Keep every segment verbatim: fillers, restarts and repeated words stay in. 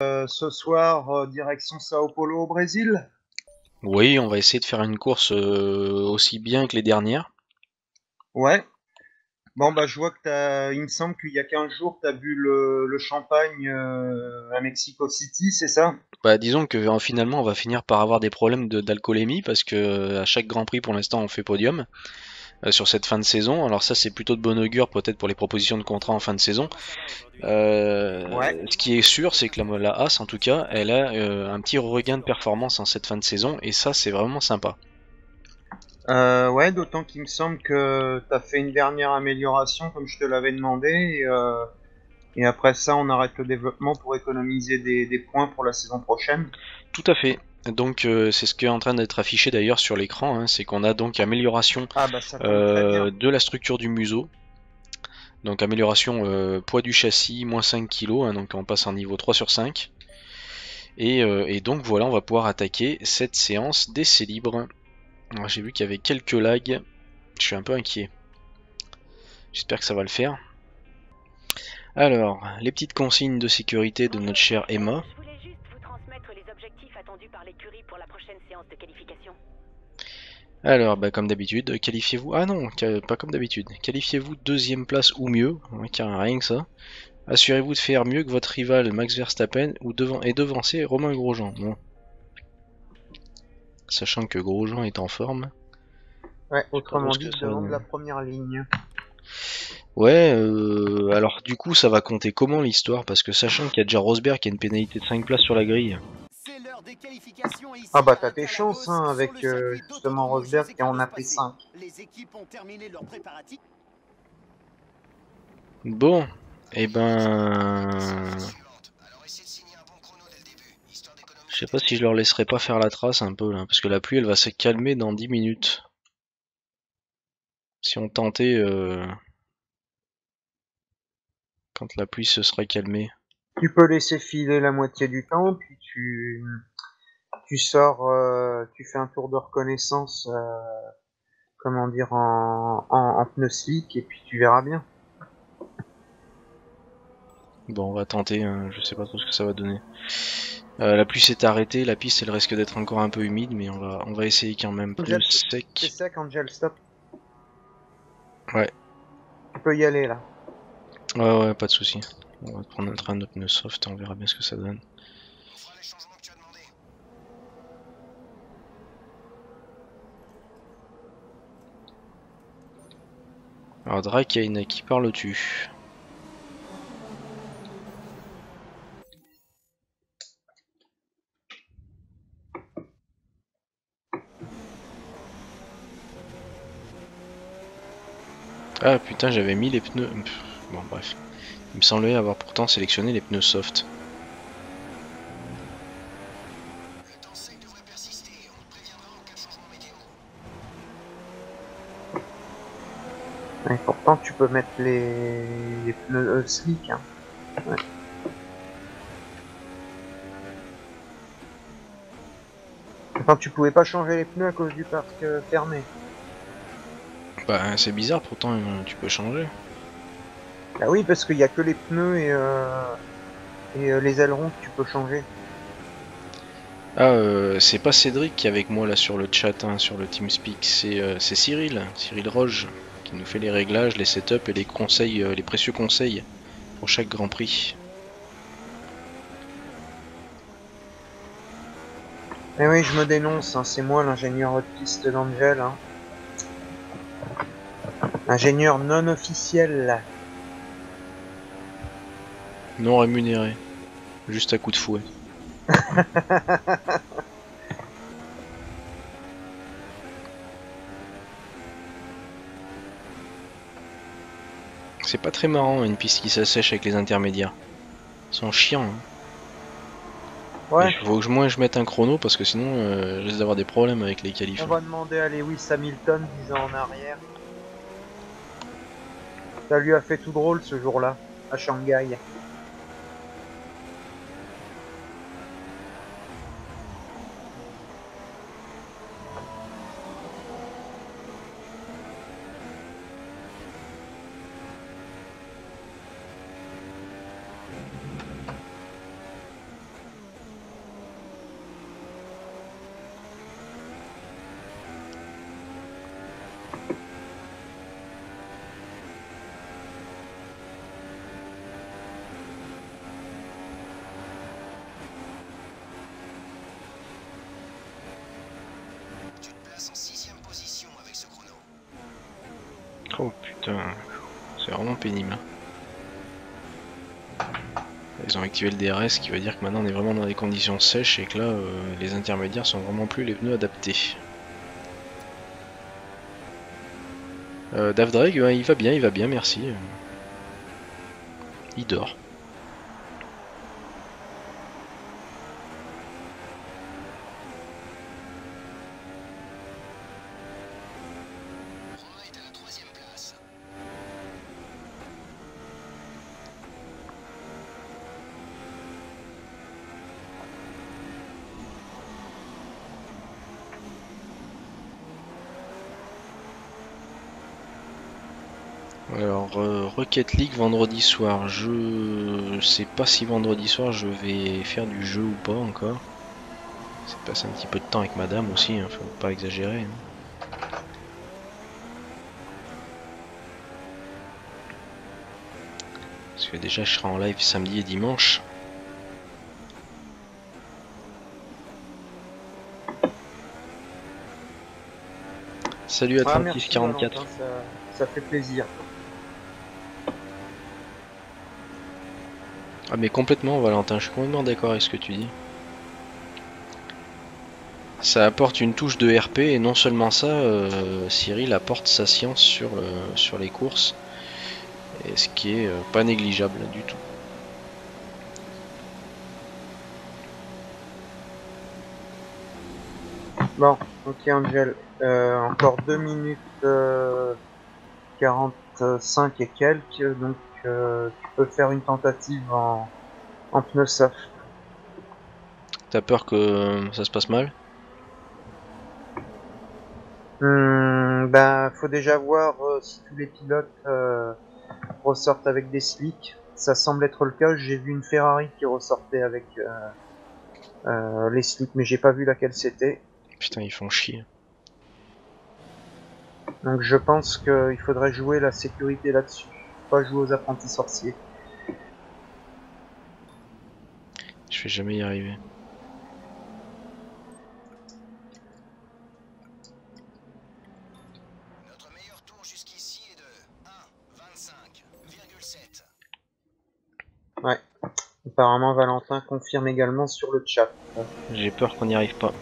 Euh, ce soir, euh, direction Sao Paulo au Brésil. Oui, on va essayer de faire une course euh, aussi bien que les dernières. Ouais. Bon, bah, je vois que t'as. Il me semble qu'il y a quinze jours, tu as bu le, le champagne euh, à Mexico City, c'est ça? Bah, disons que euh, finalement on va finir par avoir des problèmes de- d'alcoolémie parce que euh, à chaque Grand Prix pour l'instant on fait podium euh, sur cette fin de saison. Alors ça c'est plutôt de bon augure peut-être pour les propositions de contrat en fin de saison. Ouais. Euh, ce qui est sûr c'est que la, la Haas en tout cas elle a euh, un petit regain de performance en cette fin de saison et ça c'est vraiment sympa. Euh, ouais, d'autant qu'il me semble que tu as fait une dernière amélioration comme je te l'avais demandé. Et, euh, et après ça, on arrête le développement pour économiser des, des points pour la saison prochaine. Tout à fait. Donc euh, c'est ce qui est en train d'être affiché d'ailleurs sur l'écran, hein, c'est qu'on a donc amélioration Ah, bah, ça tombe très euh, bien. de la structure du museau. Donc amélioration euh, poids du châssis, moins cinq kilos, hein, donc on passe en niveau trois sur cinq. Et, euh, et donc voilà, on va pouvoir attaquer cette séance d'essai libre. Alors, j'ai vu qu'il y avait quelques lags, je suis un peu inquiet. J'espère que ça va le faire. Alors, les petites consignes de sécurité de notre chère Emma. Je voulais juste vous transmettre les objectifs attendus par l'écurie pour la prochaine séance de qualification. Alors, bah, comme d'habitude, qualifiez-vous... Ah non, pas comme d'habitude. Qualifiez-vous deuxième place ou mieux, hein, car rien que ça. Assurez-vous de faire mieux que votre rival Max Verstappen ou devant et devancer Romain Grosjean. Bon. Sachant que Grosjean est en forme. Ouais, Je sais pas trop autrement ce que dit, ça va devant de la donner. première ligne. Ouais, euh, alors du coup, ça va compter comment l'histoire? Parce que sachant qu'il y a déjà Rosberg qui a une pénalité de cinq places sur la grille. C'est l'heure des qualifications ici Ah, bah, à t'as tes chances Interlagos hein, sur le avec euh, circuit justement d'Autódromo Rosberg José qui en Carlos a pris Passé. cinq. Les équipes ont terminé leurs préparatifs. Bon, et eh ben... Je sais pas si je leur laisserai pas faire la trace un peu là, parce que la pluie elle va se calmer dans dix minutes. Si on tentait euh, quand la pluie se sera calmée. Tu peux laisser filer la moitié du temps, puis tu, tu sors, euh, tu fais un tour de reconnaissance, euh, comment dire, en, en, en pneu slick, et puis tu verras bien. Bon, on va tenter, hein, je sais pas trop ce que ça va donner. Euh, la pluie s'est arrêtée, la piste elle risque d'être encore un peu humide, mais on va, on va essayer quand même. Pneu Angel, c'est sec. sec, Angel, stop. Ouais, Tu peux y aller là. ouais, ouais, pas de souci. On va prendre notre, un autre pneu soft, on verra bien ce que ça donne. Alors Drake, à qui parles-tu? Ah putain, j'avais mis les pneus... Pff, bon bref. Il me semblait avoir pourtant sélectionné les pneus soft. Et pourtant, tu peux mettre les, les pneus euh, slick. Hein. Ouais. Enfin, tu pouvais pas changer les pneus à cause du parc euh, fermé. Bah c'est bizarre, pourtant euh, tu peux changer. Bah oui, parce qu'il y a que les pneus et, euh, et euh, les ailerons que tu peux changer. Ah, euh, c'est pas Cédric qui est avec moi là sur le chat, hein, sur le TeamSpeak, c'est euh, c'est Cyril, Cyril Roge, qui nous fait les réglages, les setups et les conseils, euh, les précieux conseils pour chaque Grand Prix. Eh oui, je me dénonce, hein, c'est moi l'ingénieur haute piste d'Angel. Hein. Ingénieur non officiel. Non rémunéré, juste à coup de fouet. C'est pas très marrant une piste qui s'assèche avec les intermédiaires. Ils sont chiants. Hein. Ouais. Il faut que moi je mette un chrono parce que sinon euh, je risque d'avoir des problèmes avec les qualifs. On va demander à Lewis Hamilton dix ans en arrière. Ça lui a fait tout drôle ce jour-là, à Shanghai. Oh putain, c'est vraiment pénible. Ils ont activé le D R S, ce qui veut dire que maintenant on est vraiment dans des conditions sèches et que là euh, les intermédiaires sont vraiment plus les pneus adaptés. Euh, Davdrag, ouais, il va bien, il va bien, merci. Il dort. Alors, euh, Rocket League vendredi soir, je sais pas si vendredi soir je vais faire du jeu ou pas encore. C'est passer un petit peu de temps avec madame aussi, hein, faut pas exagérer. Hein. Parce que déjà je serai en live samedi et dimanche. Salut Ah, Atlantis merci, quarante-quatre. Valentin, ça, ça fait plaisir. Ah mais complètement Valentin, je suis complètement d'accord avec ce que tu dis. Ça apporte une touche de R P et non seulement ça, euh, Cyril apporte sa science sur, euh, sur les courses, et ce qui est euh, pas négligeable du tout. Bon, ok Angel, euh, encore deux minutes euh, quarante-cinq et quelques, donc euh, tu peux faire une tentative en, en pneu soft. T'as peur que euh, ça se passe mal? Hmm, ben, faut déjà voir euh, si tous les pilotes euh, ressortent avec des slicks. Ça semble être le cas. J'ai vu une Ferrari qui ressortait avec euh, euh, les slicks, mais j'ai pas vu laquelle c'était. Putain, ils font chier. Donc je pense qu'il faudrait jouer la sécurité là-dessus, pas jouer aux apprentis sorciers. Je vais jamais y arriver. Notre meilleur tour jusqu'ici est de un vingt-cinq virgule sept. Ouais. Apparemment Valentin confirme également sur le chat. J'ai peur qu'on n'y arrive pas.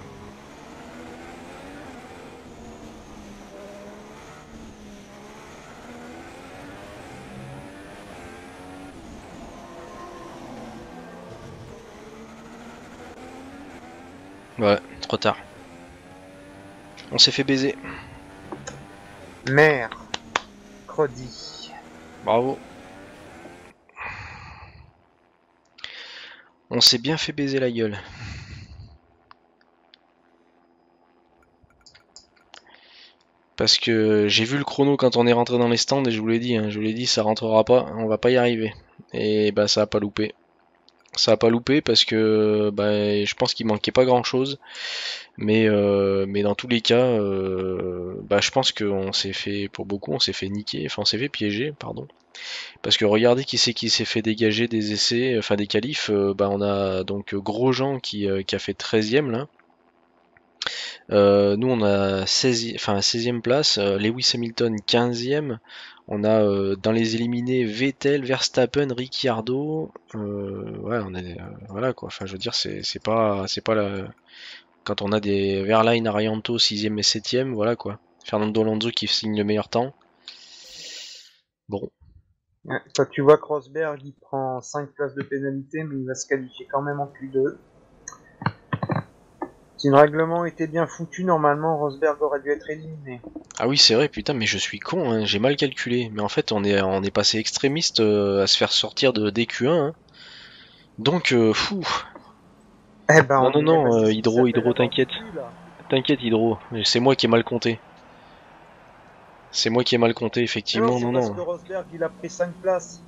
Ouais, trop tard. On s'est fait baiser. Merde. Crodi. Bravo. On s'est bien fait baiser la gueule. Parce que j'ai vu le chrono quand on est rentré dans les stands et je vous l'ai dit, hein, je vous l'ai dit, ça rentrera pas, on va pas y arriver. Et bah ça a pas loupé. Ça a pas loupé parce que bah, je pense qu'il manquait pas grand chose. Mais, euh, mais dans tous les cas, euh, bah, je pense qu'on s'est fait, pour beaucoup, on s'est fait niquer, enfin on s'est fait piéger, pardon. Parce que regardez qui c'est qui s'est fait dégager des essais, enfin des qualifs, euh, bah, on a donc Grosjean qui, euh, qui a fait treizième là. Euh, nous on a seize, enfin, seizième place, euh, Lewis Hamilton quinzième, on a euh, dans les éliminés Vettel, Verstappen, Ricciardo, euh, ouais on est, euh, voilà quoi, enfin je veux dire c'est c'est pas, c'est pas la... Quand on a des Verlaine, Arianto sixième et septième, voilà quoi. Fernando Alonso qui signe le meilleur temps. Bon. Ouais. Quand tu vois que Rosberg il prend cinq places de pénalité, mais il va se qualifier quand même en Q deux. Si le règlement était bien foutu, normalement Rosberg aurait dû être éliminé. Ah oui c'est vrai, putain mais je suis con, hein, j'ai mal calculé. Mais en fait on est, on est passé extrémiste euh, à se faire sortir de D Q un. Hein. Donc euh, fou. Eh ben, Non on non est, eh non, ben, c'est euh, ce qui Hydro, s'appelle Hydro, avoir t'inquiète. foutu, là. T'inquiète Hydro, c'est moi qui ai mal compté. C'est moi qui ai mal compté Mais non, effectivement, c'est non parce non. que Rosberg il a pris cinq places.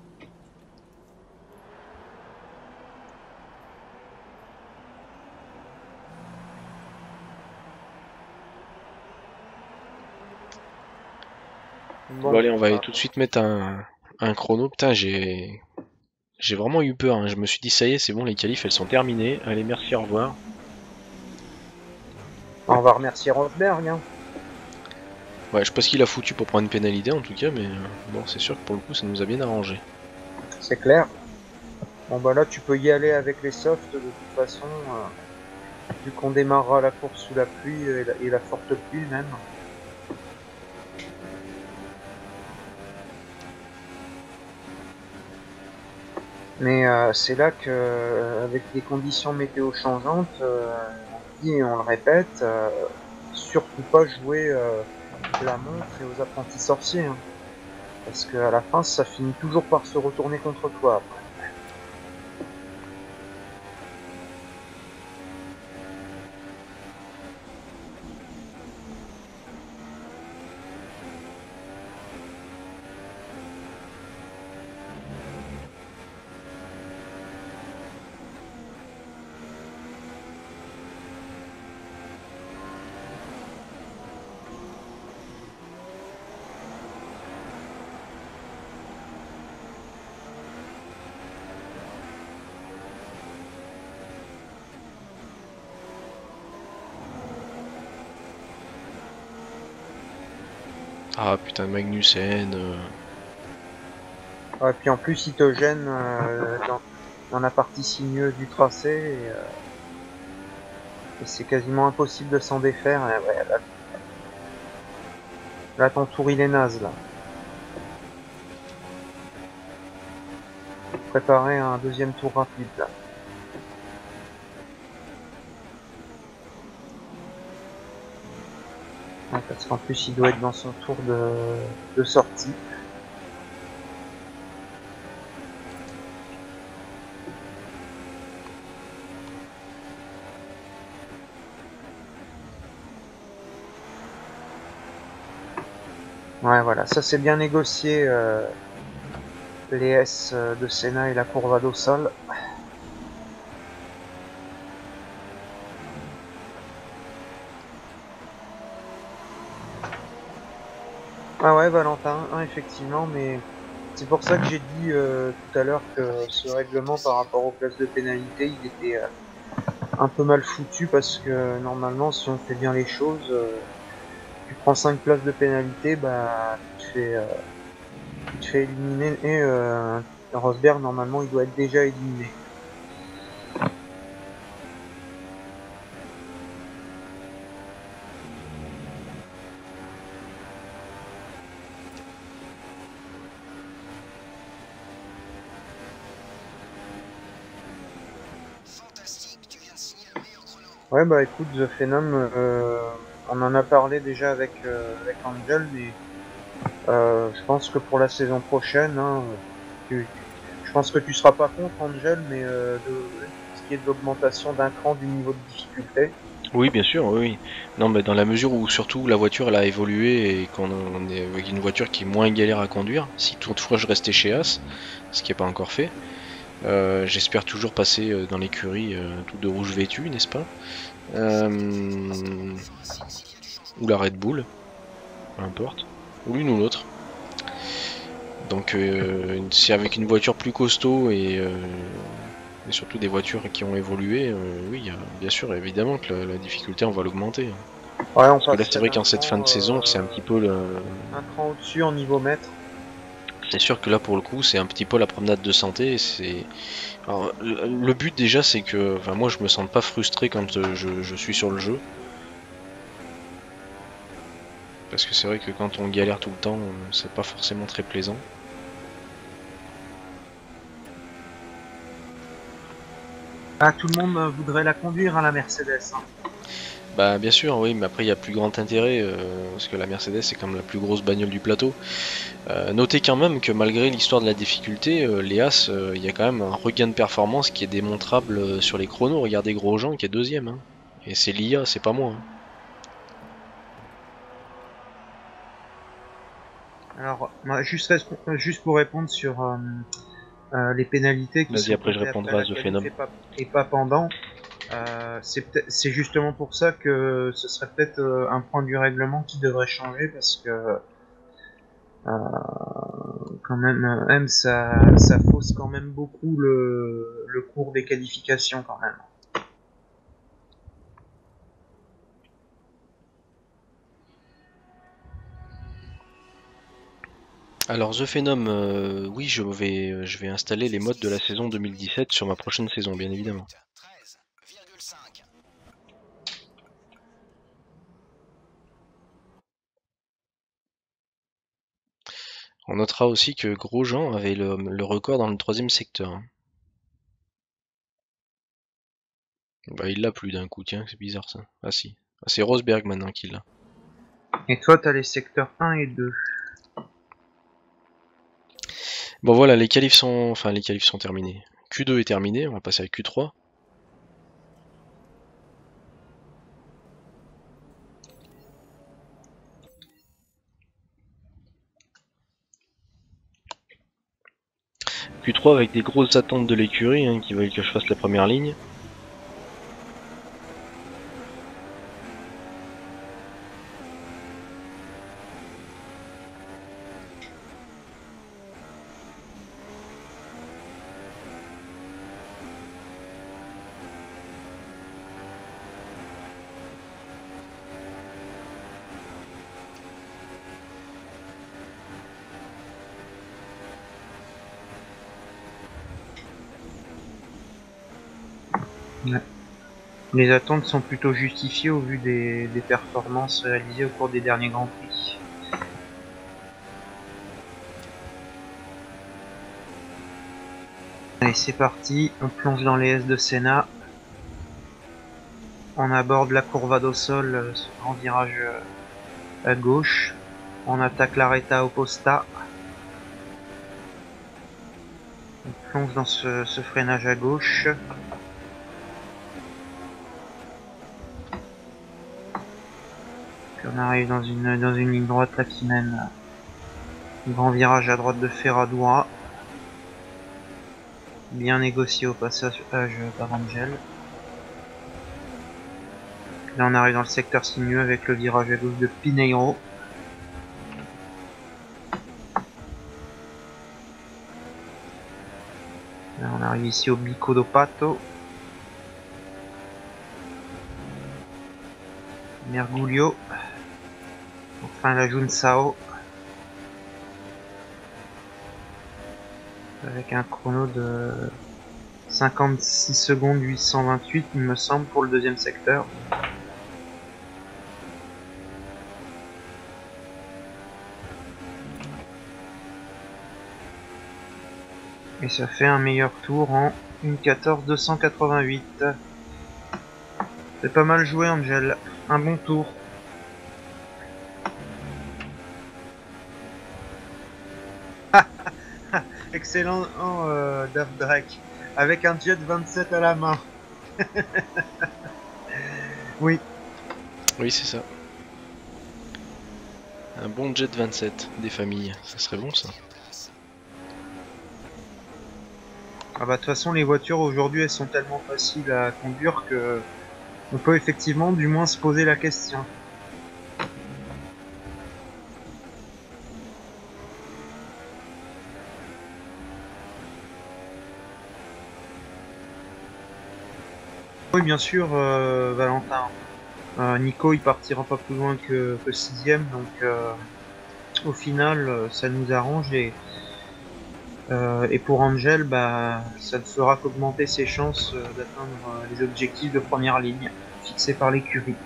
Bon, Bon, allez on va aller ah, tout de suite mettre un, un chrono. Putain j'ai... J'ai vraiment eu peur, hein. Je me suis dit ça y est c'est bon les qualifs elles sont terminées. Allez merci au revoir. on va remercier Rosberg. Hein. Ouais, je sais pas ce qu'il a foutu pour prendre une pénalité en tout cas, mais euh, bon, c'est sûr que pour le coup, ça nous a bien arrangé. C'est clair. Bon bah là tu peux y aller avec les softs de toute façon, euh, vu qu'on démarrera la course sous la pluie et la, et la forte pluie même. Mais euh, c'est là que, euh, avec les conditions météo changeantes, euh, on dit et on le répète, euh, surtout pas jouer euh, la montre et aux apprentis sorciers, hein, parce qu'à la fin ça finit toujours par se retourner contre toi après. Ah putain, Magnussen. euh, Ouais, puis en plus il te gêne euh, dans, dans la partie sinueuse du tracé et, euh, et c'est quasiment impossible de s'en défaire. Et ouais, là, là ton tour il est naze là. Préparer un deuxième tour rapide là. Ouais, parce qu'en plus il doit être dans son tour de, de sortie. Ouais voilà, ça c'est bien négocié, euh, les S euh, de Senna et la courbe au sol. Ah ouais Valentin, hein, effectivement, mais c'est pour ça que j'ai dit euh, tout à l'heure que ce règlement par rapport aux places de pénalité, il était euh, un peu mal foutu parce que normalement si on fait bien les choses, euh, tu prends cinq places de pénalité, bah tu te fais, euh, tu te fais éliminer et euh, Rosberg normalement il doit être déjà éliminé. Fantastique, tu viens de signer le meilleur chrono. Ouais bah écoute The Phenom, euh, on en a parlé déjà avec, euh, avec Angel, mais euh, je pense que pour la saison prochaine, hein, tu, tu- je pense que tu seras pas contre Angel, mais euh, de ce qui est de l'augmentation d'un cran du niveau de difficulté. Oui, bien sûr, oui. oui. Non, mais dans la mesure où surtout la voiture elle a évolué et qu'on on est avec une voiture qui est moins galère à conduire, si toutefois je restais chez As, ce qui n'est pas encore fait, euh, j'espère toujours passer euh, dans l'écurie euh, tout de rouge vêtu, n'est-ce pas? Euh, ou la Red Bull, peu importe, ou l'une ou l'autre. Donc euh, c'est avec une voiture plus costaud et, euh, et surtout des voitures qui ont évolué, euh, oui, il y a- bien sûr, évidemment que la, la difficulté on va l'augmenter. Ouais, on Parce que là c'est passerait vrai d'un qu'en cette fin de cran, saison, c'est un euh, petit peu le, un cran au-dessus en niveau mètre. c'est sûr que là pour le coup c'est un petit peu la promenade de santé. C'est alors, le le but déjà c'est que, enfin moi je me sens pas frustré quand euh, je, je suis sur le jeu, parce que c'est vrai que quand on galère tout le temps, euh, c'est pas forcément très plaisant. Ah, tout le monde euh, voudrait la conduire à la Mercedes, hein. Bah bien sûr oui, mais après il y a plus grand intérêt euh, parce que la Mercedes c'est comme la plus grosse bagnole du plateau. Euh, notez quand même que malgré l'histoire de la difficulté, euh, les As, euh, il y a quand même un regain de performance qui est démontrable euh, sur les chronos. Regardez Grosjean qui est deuxième, hein. Et c'est l'I A, c'est pas moi, hein. Alors, moi, juste, res- juste pour répondre sur euh, euh, les pénalités qui Vas-y, sont après je comptées après répondrai à la The qualif Phenom. et pas, et pas pendant, euh, c'est peut-être- c'est justement pour ça que ce serait peut-être euh, un point du règlement qui devrait changer parce que euh, quand même, euh, même ça, ça fausse quand même beaucoup le, le cours des qualifications quand même. Alors The Phenom, euh, oui, je vais, je vais installer les mods de la saison deux mille dix-sept sur ma prochaine saison, bien évidemment. treize virgule cinq. On notera aussi que Grosjean avait le, le record dans le troisième secteur. Bah il l'a plus d'un coup, tiens, c'est bizarre ça. Ah si, ah, c'est Rosberg maintenant qui l'a. Et toi, t'as les secteurs un et deux. Bon voilà, les qualifs sont, enfin les qualifs sont terminés. Q deux est terminé, on va passer à Q trois. Q trois avec des grosses attentes de l'écurie, hein, qui veulent que je fasse la première ligne. Ouais. Les attentes sont plutôt justifiées au vu des, des performances réalisées au cours des derniers Grands Prix. Allez, c'est parti, on plonge dans les S de Senna. On aborde la Curvado Sol en virage à gauche. On attaque la Reta Opposta. On plonge dans ce, ce freinage à gauche. Puis on arrive dans une, dans une ligne droite là qui mène un grand virage à droite de Ferradura. Bien négocié au passage par Angel. Là on arrive dans le secteur sinueux avec le virage à gauche de Pineiro. Là on arrive ici au Bico do Pato. Mergulho. Enfin la Junsao. Avec un chrono de cinquante-six secondes huit cent vingt-huit il me semble pour le deuxième secteur. Et ça fait un meilleur tour en une quatorze deux cent quatre-vingt-huit. C'est pas mal joué Angel, un bon tour. Excellent euh, Dave Drake, avec un jet vingt-sept à la main. Oui. Oui, c'est ça. Un bon jet vingt-sept des familles, ça serait bon ça. Ah bah de toute façon les voitures aujourd'hui elles sont tellement faciles à conduire que on peut effectivement du moins se poser la question. Oui bien sûr euh, Valentin. Euh, Nico il partira pas plus loin que, que sixième donc euh, au final ça nous arrange et Euh, et pour Angel, bah, ça ne fera qu'augmenter ses chances euh, d'atteindre euh, les objectifs de première ligne fixés par l'écurie.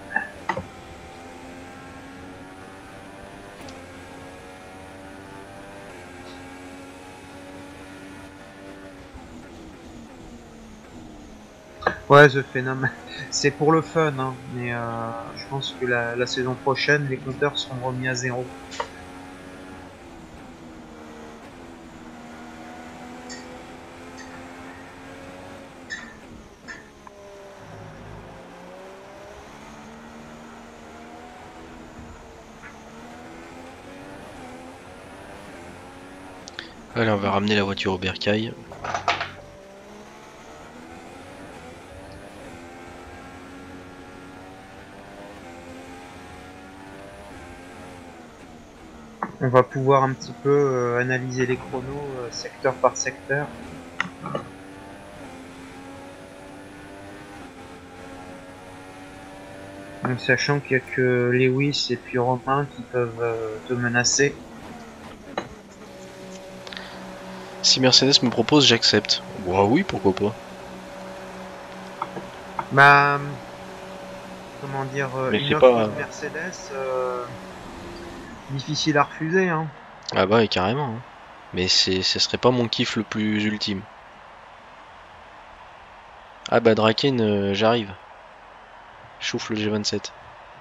Ouais, The Phenom, c'est pour le fun, hein, mais euh, je pense que la, la saison prochaine, les compteurs seront remis à zéro. Allez, on va ramener la voiture au bercail. On va pouvoir un petit peu euh, analyser les chronos euh, secteur par secteur. Donc, sachant qu'il n'y a que Lewis et puis Romain qui peuvent euh, te menacer. Si Mercedes me propose, j'accepte. Bah oui, pourquoi pas. Bah, comment dire, euh, Mais une c'est offre pas... de Mercedes, euh, difficile à refuser, hein. Ah bah oui, carrément. Hein. Mais c'est, ce serait pas mon kiff le plus ultime. Ah bah Draken, euh, j'arrive. Choufle le G vingt-sept.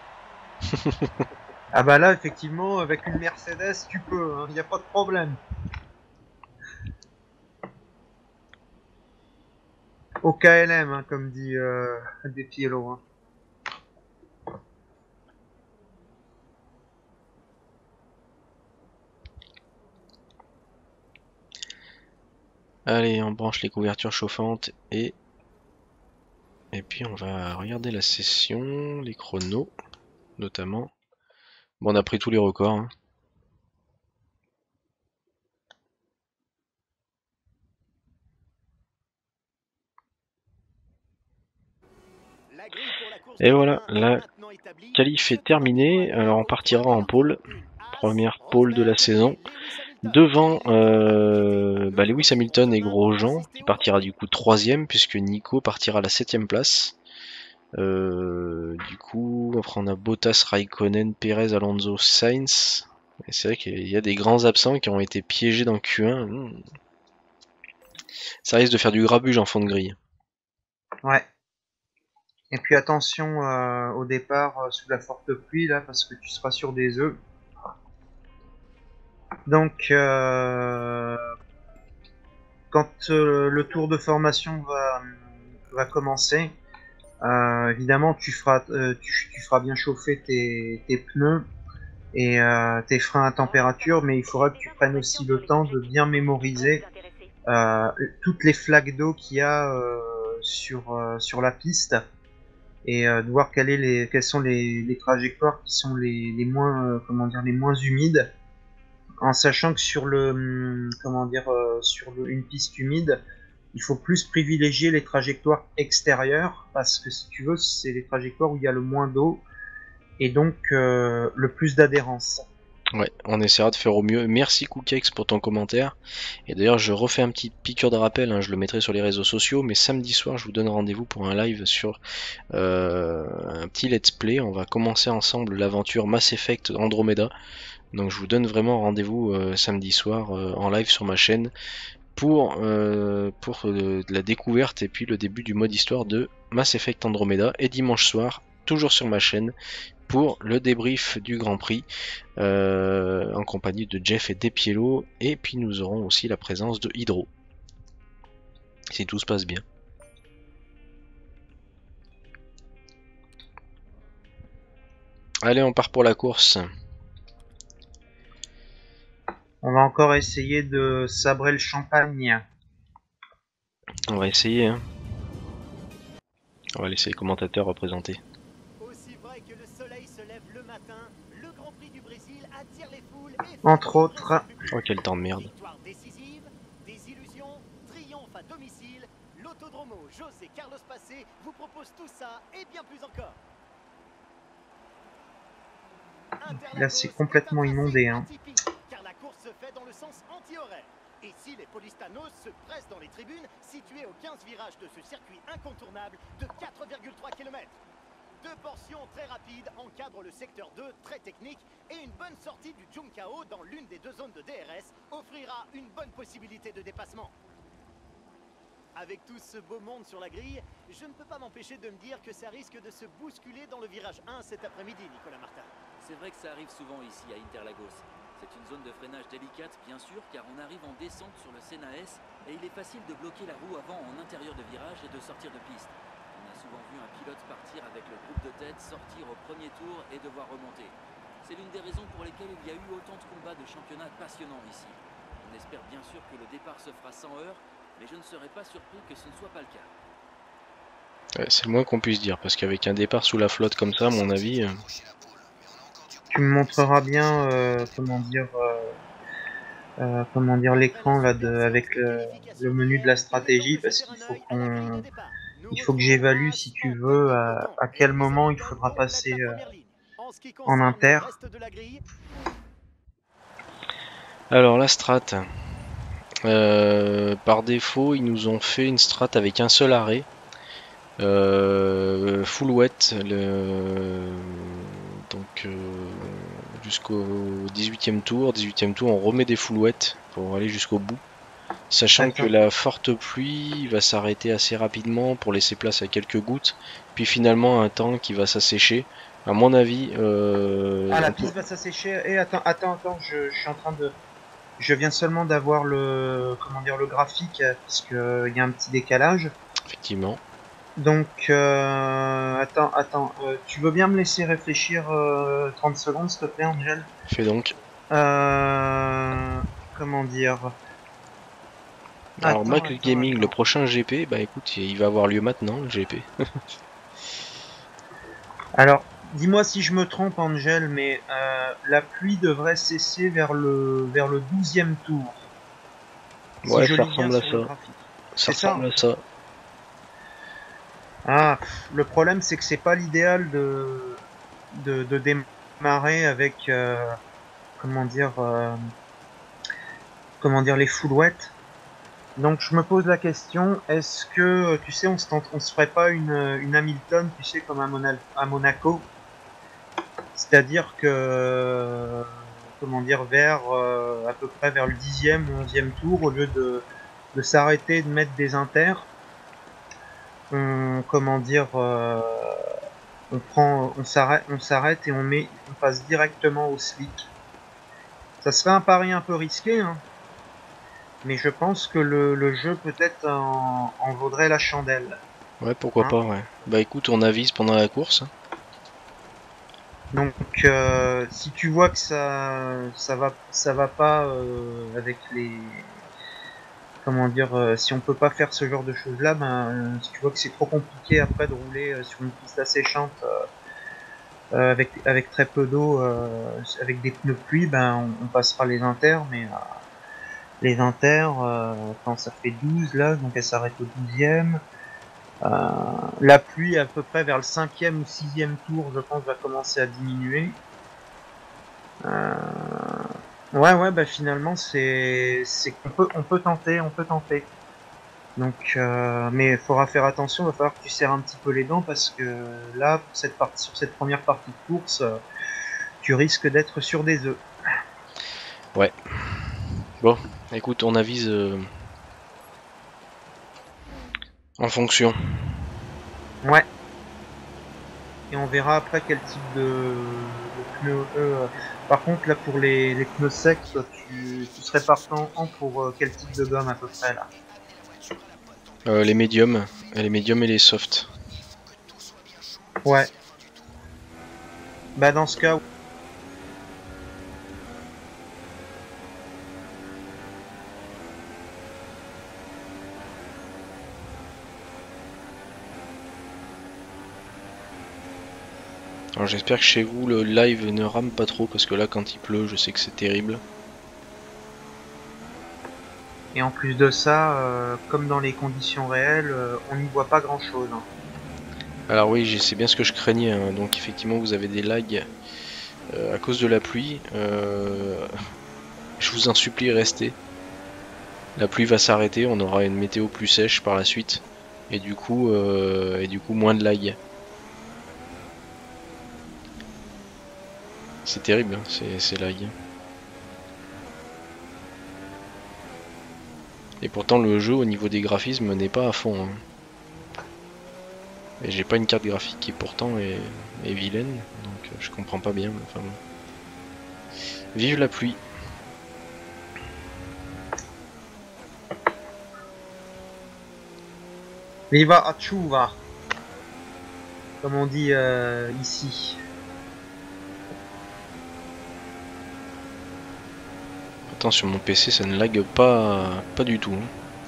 Ah bah là, effectivement, avec une Mercedes, tu peux, hein, y a pas de problème. Au K L M, hein, comme dit euh, Despiello, hein. Allez, on branche les couvertures chauffantes et... Et puis on va regarder la session, les chronos, notamment. Bon, on a pris tous les records. Hein. Et voilà, la qualif est terminée. Alors on partira en pôle. Première pôle de la saison. Devant euh, bah Lewis Hamilton et Grosjean, qui partira du coup troisième, puisque Nico partira à la septième place. Euh, du coup, après on a Bottas, Raikkonen, Perez, Alonso, Sainz. Et c'est vrai qu'il y a des grands absents qui ont été piégés dans Q un. Mmh. Ça risque de faire du grabuge en fond de grille. Ouais. Et puis attention euh, au départ euh, sous la forte pluie là, parce que tu seras sur des œufs. Donc, euh, quand euh, le tour de formation va, va commencer, euh, évidemment, tu feras, euh, tu, tu feras bien chauffer tes, tes pneus et euh, tes freins à température, mais il faudra que tu prennes aussi le temps de bien mémoriser euh, toutes les flaques d'eau qu'il y a euh, sur, euh, sur la piste et euh, de voir quelles, est les, quelles sont les, les trajectoires qui sont les, les moins, euh, comment dire, les moins humides. En sachant que sur le comment dire euh, sur le, une piste humide, il faut plus privilégier les trajectoires extérieures parce que si tu veux, c'est les trajectoires où il y a le moins d'eau et donc euh, le plus d'adhérence. Ouais, on essaiera de faire au mieux. Merci Cookex pour ton commentaire. Et d'ailleurs, je refais un petit piqûre de rappel, hein, je le mettrai sur les réseaux sociaux, mais samedi soir, je vous donne rendez-vous pour un live sur euh, un petit let's play. On va commencer ensemble l'aventure Mass Effect Andromeda. Donc je vous donne vraiment rendez-vous euh, samedi soir euh, en live sur ma chaîne pour, euh, pour euh, la découverte et puis le début du mode histoire de Mass Effect Andromeda. Et dimanche soir, toujours sur ma chaîne, pour le débrief du Grand Prix euh, en compagnie de Jeff et Despiello. Et puis nous aurons aussi la présence de Hydro, si tout se passe bien. Allez, on part pour la course. On va encore essayer de sabrer le champagne. On va essayer, hein. On va laisser les commentateurs représenter. Aussi vrai que le soleil se lève le matin, le Grand Prix du Brésil attire les foules et Entre autres. Oh, quel temps de merde. Victoire décisive, des illusions, triomphe à domicile, l'Autodromo José Carlos Passé vous propose tout ça et bien plus encore. Là, c'est complètement inondé, hein. Car la course se fait dans le sens anti-horaire. Et si les Polistanos se pressent dans les tribunes situées aux quinze virages de ce circuit incontournable de quatre virgule trois kilomètres. Deux portions très rapides encadrent le secteur deux, très technique, et une bonne sortie du Juncao dans l'une des deux zones de D R S offrira une bonne possibilité de dépassement. Avec tout ce beau monde sur la grille, je ne peux pas m'empêcher de me dire que ça risque de se bousculer dans le virage un cet après-midi, Nicolas Martin. C'est vrai que ça arrive souvent ici à Interlagos. C'est une zone de freinage délicate, bien sûr, car on arrive en descente sur le Senna S et il est facile de bloquer la roue avant en intérieur de virage et de sortir de piste. On a souvent vu un pilote partir avec le groupe de tête, sortir au premier tour et devoir remonter. C'est l'une des raisons pour lesquelles il y a eu autant de combats de championnat passionnants ici. On espère bien sûr que le départ se fera sans heurts, mais je ne serais pas surpris que ce ne soit pas le cas. Ouais, c'est le moins qu'on puisse dire, parce qu'avec un départ sous la flotte comme ça, à mon avis... Euh... Tu me montreras bien, euh, comment dire, euh, euh, comment dire l'écran là de, avec le, le menu de la stratégie, parce qu'il faut qu'on, il faut que j'évalue, si tu veux, à, à quel moment il faudra passer euh, en inter. Alors la strat, Euh, par défaut, ils nous ont fait une strat avec un seul arrêt. Euh, full wet, le... donc euh, jusqu'au dix-huitième tour. dix-huitième tour, on remet des full wet pour aller jusqu'au bout. Sachant Attends. que la forte pluie va s'arrêter assez rapidement pour laisser place à quelques gouttes. Puis finalement un temps qui va s'assécher. À mon avis... Euh, Ah, la on peut- piste va s'assécher. Eh, attends, attends, attends, je, je suis en train de... Je viens seulement d'avoir le... Comment dire, le graphique, euh, puisqu'il y a un petit décalage. Effectivement. Donc, euh, attends, attends, euh, tu veux bien me laisser réfléchir euh, trente secondes, s'il te plaît, Angel? Fait donc. Euh... Comment dire? Alors Attends, Mac attends, Gaming, le attends. prochain G P, bah écoute, il va avoir lieu maintenant, le G P. Alors, dis-moi si je me trompe, Angel, mais euh, la pluie devrait cesser vers le vers le douzième tour. Si Ouais, je ça lis bien ressemble à sur le ça. graphique. Ça C'est ça, ressemble hein? à ça. Ah, pff, le problème c'est que c'est pas l'idéal de, de de démarrer avec euh, comment dire euh, comment dire les full wet. Donc je me pose la question, est-ce que tu sais on se tente, on se ferait pas une une Hamilton, tu sais comme à, Mona- à Monaco, c'est-à-dire que comment dire vers euh, à peu près vers le dixième ou onzième tour, au lieu de de s'arrêter de mettre des inters, on comment dire euh, on prend, on s'arrête, on s'arrête et on met, on passe directement au slick. Ça serait un pari un peu risqué, hein, mais je pense que le, le jeu peut-être en, en vaudrait la chandelle. Ouais, pourquoi Hein. pas, ouais. Bah écoute, on avise pendant la course. Donc, euh, si tu vois que ça, ça va, ça va pas euh, avec les, comment dire, euh, si on peut pas faire ce genre de choses-là, ben, euh, si tu vois que c'est trop compliqué après de rouler euh, sur une piste asséchante euh, avec avec très peu d'eau, euh, avec des pneus pluie, ben on, on passera les inters, mais euh, les inters, euh, quand ça fait douze là, donc elle s'arrête au douzième. Euh, la pluie à peu près vers le cinquième ou sixième tour, je pense, va commencer à diminuer. Euh, ouais, ouais, bah finalement c'est c'est qu'on peut on peut tenter, on peut tenter. Donc, euh, mais il faudra faire attention, il va falloir que tu serres un petit peu les dents parce que là, pour cette partie, sur cette première partie de course, euh, tu risques d'être sur des œufs. Ouais. Bon, écoute, on avise euh, en fonction. Ouais. Et on verra après quel type de, de pneus. Euh, par contre, là pour les, les pneus secs, toi, tu, tu serais partant en pour euh, quel type de gomme à peu près là? Euh, les médiums, les médiums et les softs. Ouais. Bah dans ce cas, Alors j'espère que chez vous le live ne rame pas trop parce que là quand il pleut je sais que c'est terrible. et en plus de ça, euh, comme dans les conditions réelles, euh, on n'y voit pas grand chose. Hein. Alors oui, c'est bien ce que je craignais, hein. Donc effectivement vous avez des lags euh, à cause de la pluie. Euh, je vous en supplie, restez. La pluie va s'arrêter, on aura une météo plus sèche par la suite. Et du coup, euh, et du coup moins de lag. C'est terrible, hein, ces, ces lags. Et pourtant le jeu au niveau des graphismes n'est pas à fond. Hein. Et j'ai pas une carte graphique qui pourtant est, est vilaine, donc je comprends pas bien. Enfin, bon. Vive la pluie. Viva Achuva, comme on dit euh, ici. Attends, sur mon P C ça ne lag pas, pas du tout. Hein.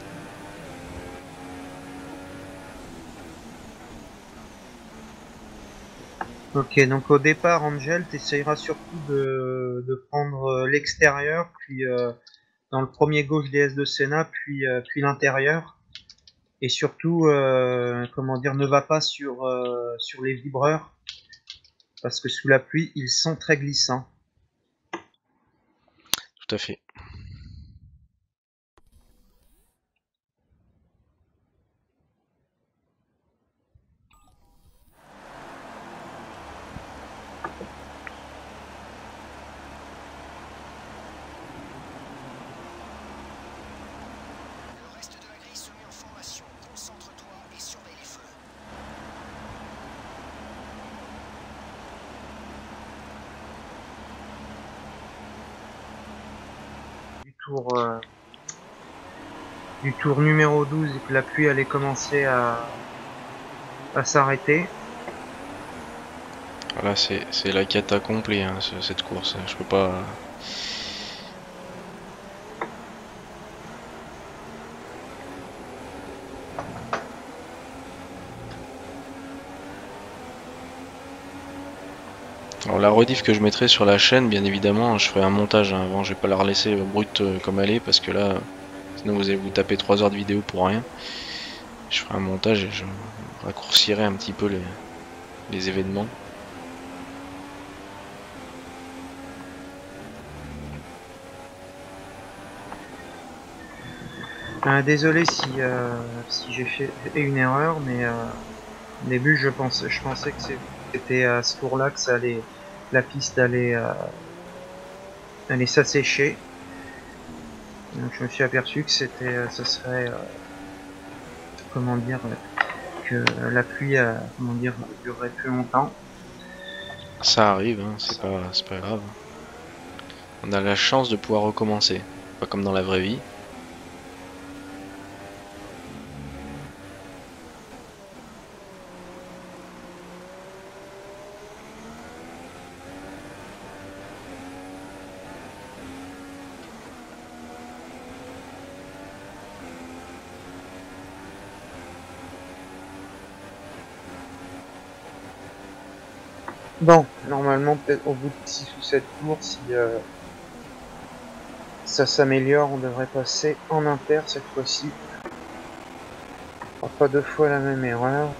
Ok, donc au départ, Angel, tu essayeras surtout de, de prendre l'extérieur, puis euh, dans le premier gauche D S de Senna, puis, euh, puis l'intérieur. Et surtout, euh, comment dire, ne va pas sur, euh, sur les vibreurs, parce que sous la pluie, ils sont très glissants. Tout à fait. tour euh, du tour numéro douze et que la pluie allait commencer à, à s'arrêter. Voilà, c'est c'est la cata complète, hein, ce- cette course. Je peux pas. Alors la rediff que je mettrai sur la chaîne, bien évidemment, je ferai un montage hein, avant. Je vais pas la relaisser euh, brute euh, comme elle est parce que là, sinon vous allez vous taper trois heures de vidéo pour rien. Je ferai un montage et je raccourcirai un petit peu les, les événements. Euh, désolé si, euh, si j'ai fait une erreur, mais euh, au début je pense, je pensais que c'était à ce tour-là que ça allait, la piste allait, euh, allait s'assécher. Donc je me suis aperçu que c'était, ce serait, euh, comment dire, que la pluie, euh, comment dire, durerait plus longtemps. Ça arrive, hein, c'est pas, c'est pas grave. On a la chance de pouvoir recommencer, pas comme dans la vraie vie. Bon, normalement, peut-être au bout de six ou sept tours, si euh, ça s'améliore, on devrait passer en inter cette fois-ci. On fera pas deux fois la même erreur.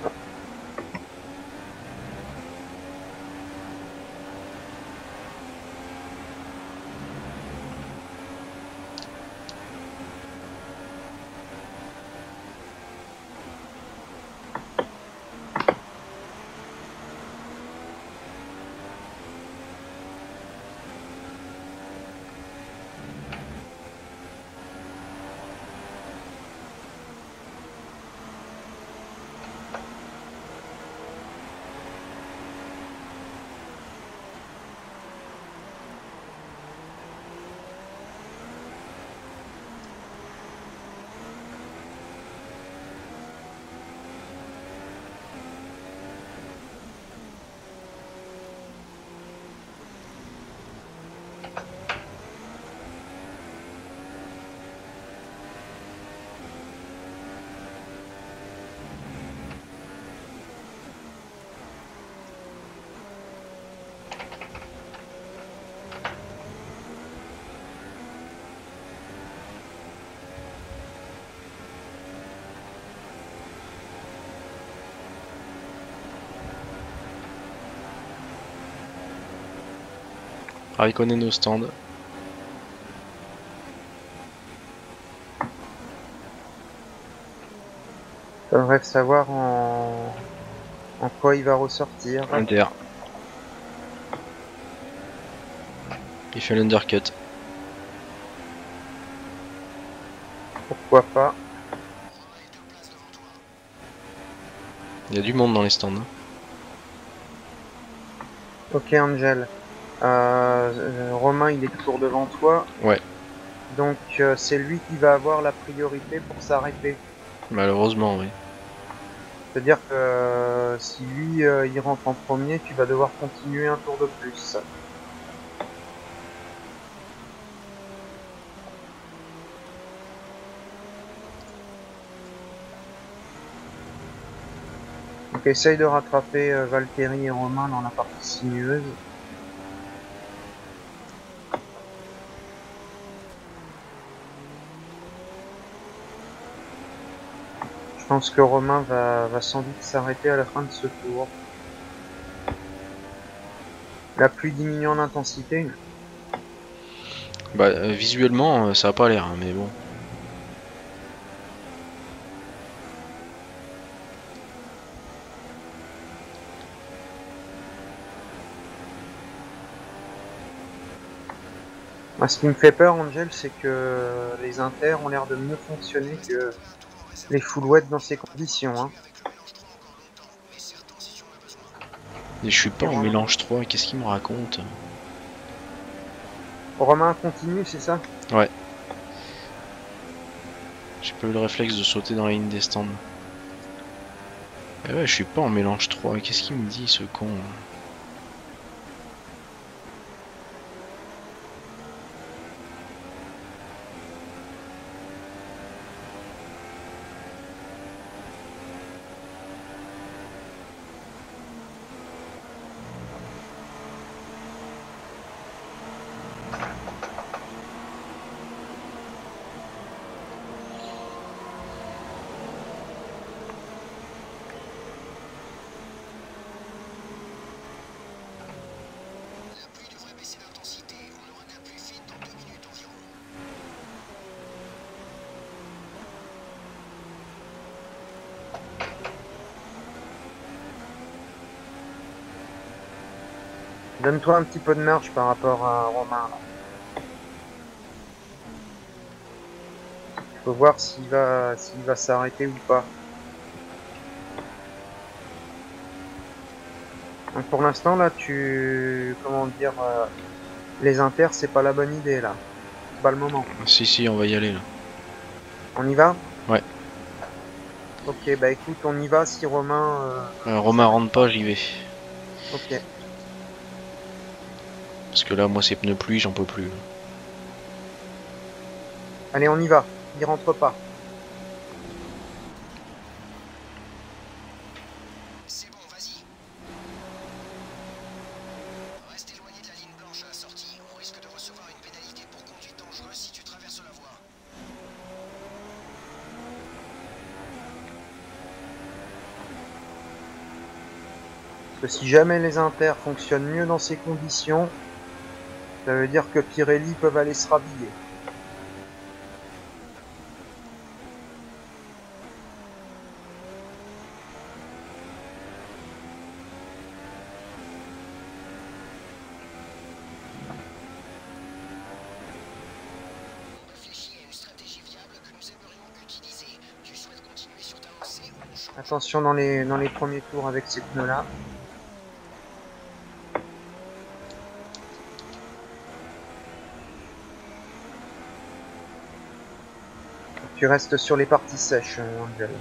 Raikkonen au stand. Faudrait savoir en... en quoi il va ressortir. Inter. Il fait l'undercut. Pourquoi pas. Il y a du monde dans les stands. hein. Ok Angel. Euh, Romain il est toujours devant toi. Ouais. Donc euh, c'est lui qui va avoir la priorité pour s'arrêter. Malheureusement, oui. C'est-à-dire que euh, si lui euh, il rentre en premier, tu vas devoir continuer un tour de plus. Donc essaye de rattraper euh, Valtteri et Romain dans la partie sinueuse. Je pense que Romain va, va sans doute s'arrêter à la fin de ce tour. La pluie diminue en intensité. Bah, euh, visuellement, euh, ça a pas l'air, hein, mais bon. Moi, ce qui me fait peur, Angel, c'est que les inters ont l'air de mieux fonctionner que les full wet dans ces conditions. Hein. Et je suis pas en mélange trois, qu'est-ce qu'il me raconte? Romain continue, c'est ça? Ouais. pas eu le réflexe de sauter dans la ligne des stands. Eh ouais, je suis pas en mélange trois. Qu'est-ce qu'il me dit ce con? Donne-toi un petit peu de marge par rapport à Romain. Faut voir s'il va s'il va s'arrêter ou pas. Donc pour l'instant là tu comment dire euh, les inters c'est pas la bonne idée là. C'est pas le moment. Si si, on va y aller là. On y va? Ouais. Ok bah écoute on y va si Romain euh... Euh, Romain rentre pas, j'y vais. Ok. Parce que là moi c'est pneus pluie, j'en peux plus. Allez on y va. Il rentre pas. C'est bon, vas-y. Reste éloigné de la ligne blanche à la sortie. On risque de recevoir une pénalité pour conduite dangereuse si tu traverses la voie. Parce que si jamais les inters fonctionnent mieux dans ces conditions, ça veut dire que Pirelli peuvent aller se rhabiller. On réfléchit à une stratégie viable que nous aimerions utiliser. Tu souhaites continuer sur ta haussée ou on change? Attention dans les dans les premiers tours avec ces pneus là. Tu restes sur les parties sèches, Angel.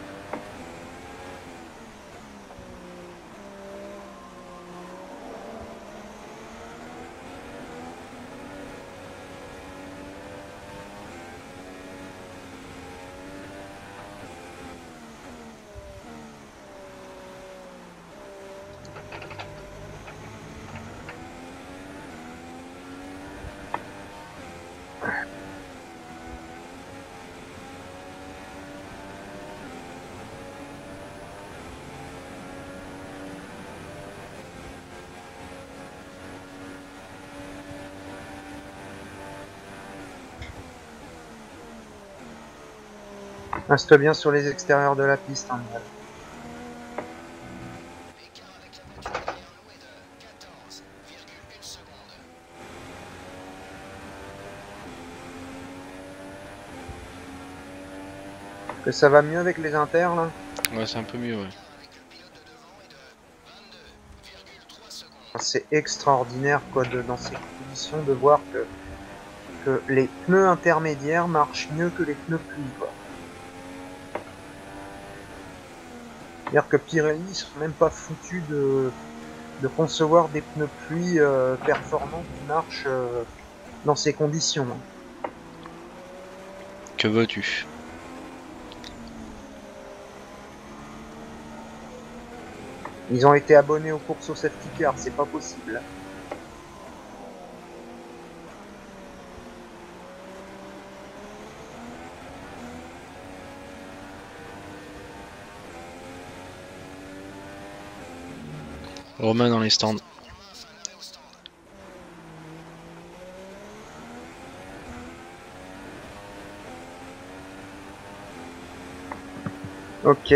Reste bien sur les extérieurs de la piste, Angel. L'écart avec la voiture derrière nous est de quatorze virgule une secondes. Que ça va mieux avec les inters là? Ouais, c'est un peu mieux, ouais. Avec le pilote de devant est de vingt-deux virgule trois secondes. C'est extraordinaire quoi de, dans ces conditions de voir que, que les pneus intermédiaires marchent mieux que les pneus pluie quoi. C'est-à-dire que Pirelli ne sont même pas foutus de, de concevoir des pneus pluie euh, performants qui marchent euh, dans ces conditions. Que veux-tu? Ils ont été abonnés aux courses au safety car, c'est pas possible. Romain dans les stands. Ok.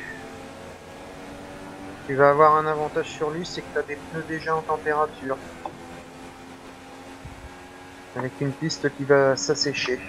Tu vas avoir un avantage sur lui, c'est que tu as des pneus déjà en température. Avec une piste qui va s'assécher.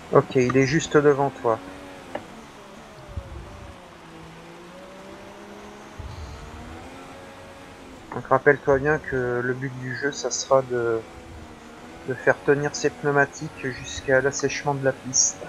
Ok, il est juste devant toi. Donc rappelle-toi bien que le but du jeu, ça sera de, de faire tenir ces pneumatiques jusqu'à l'assèchement de la piste.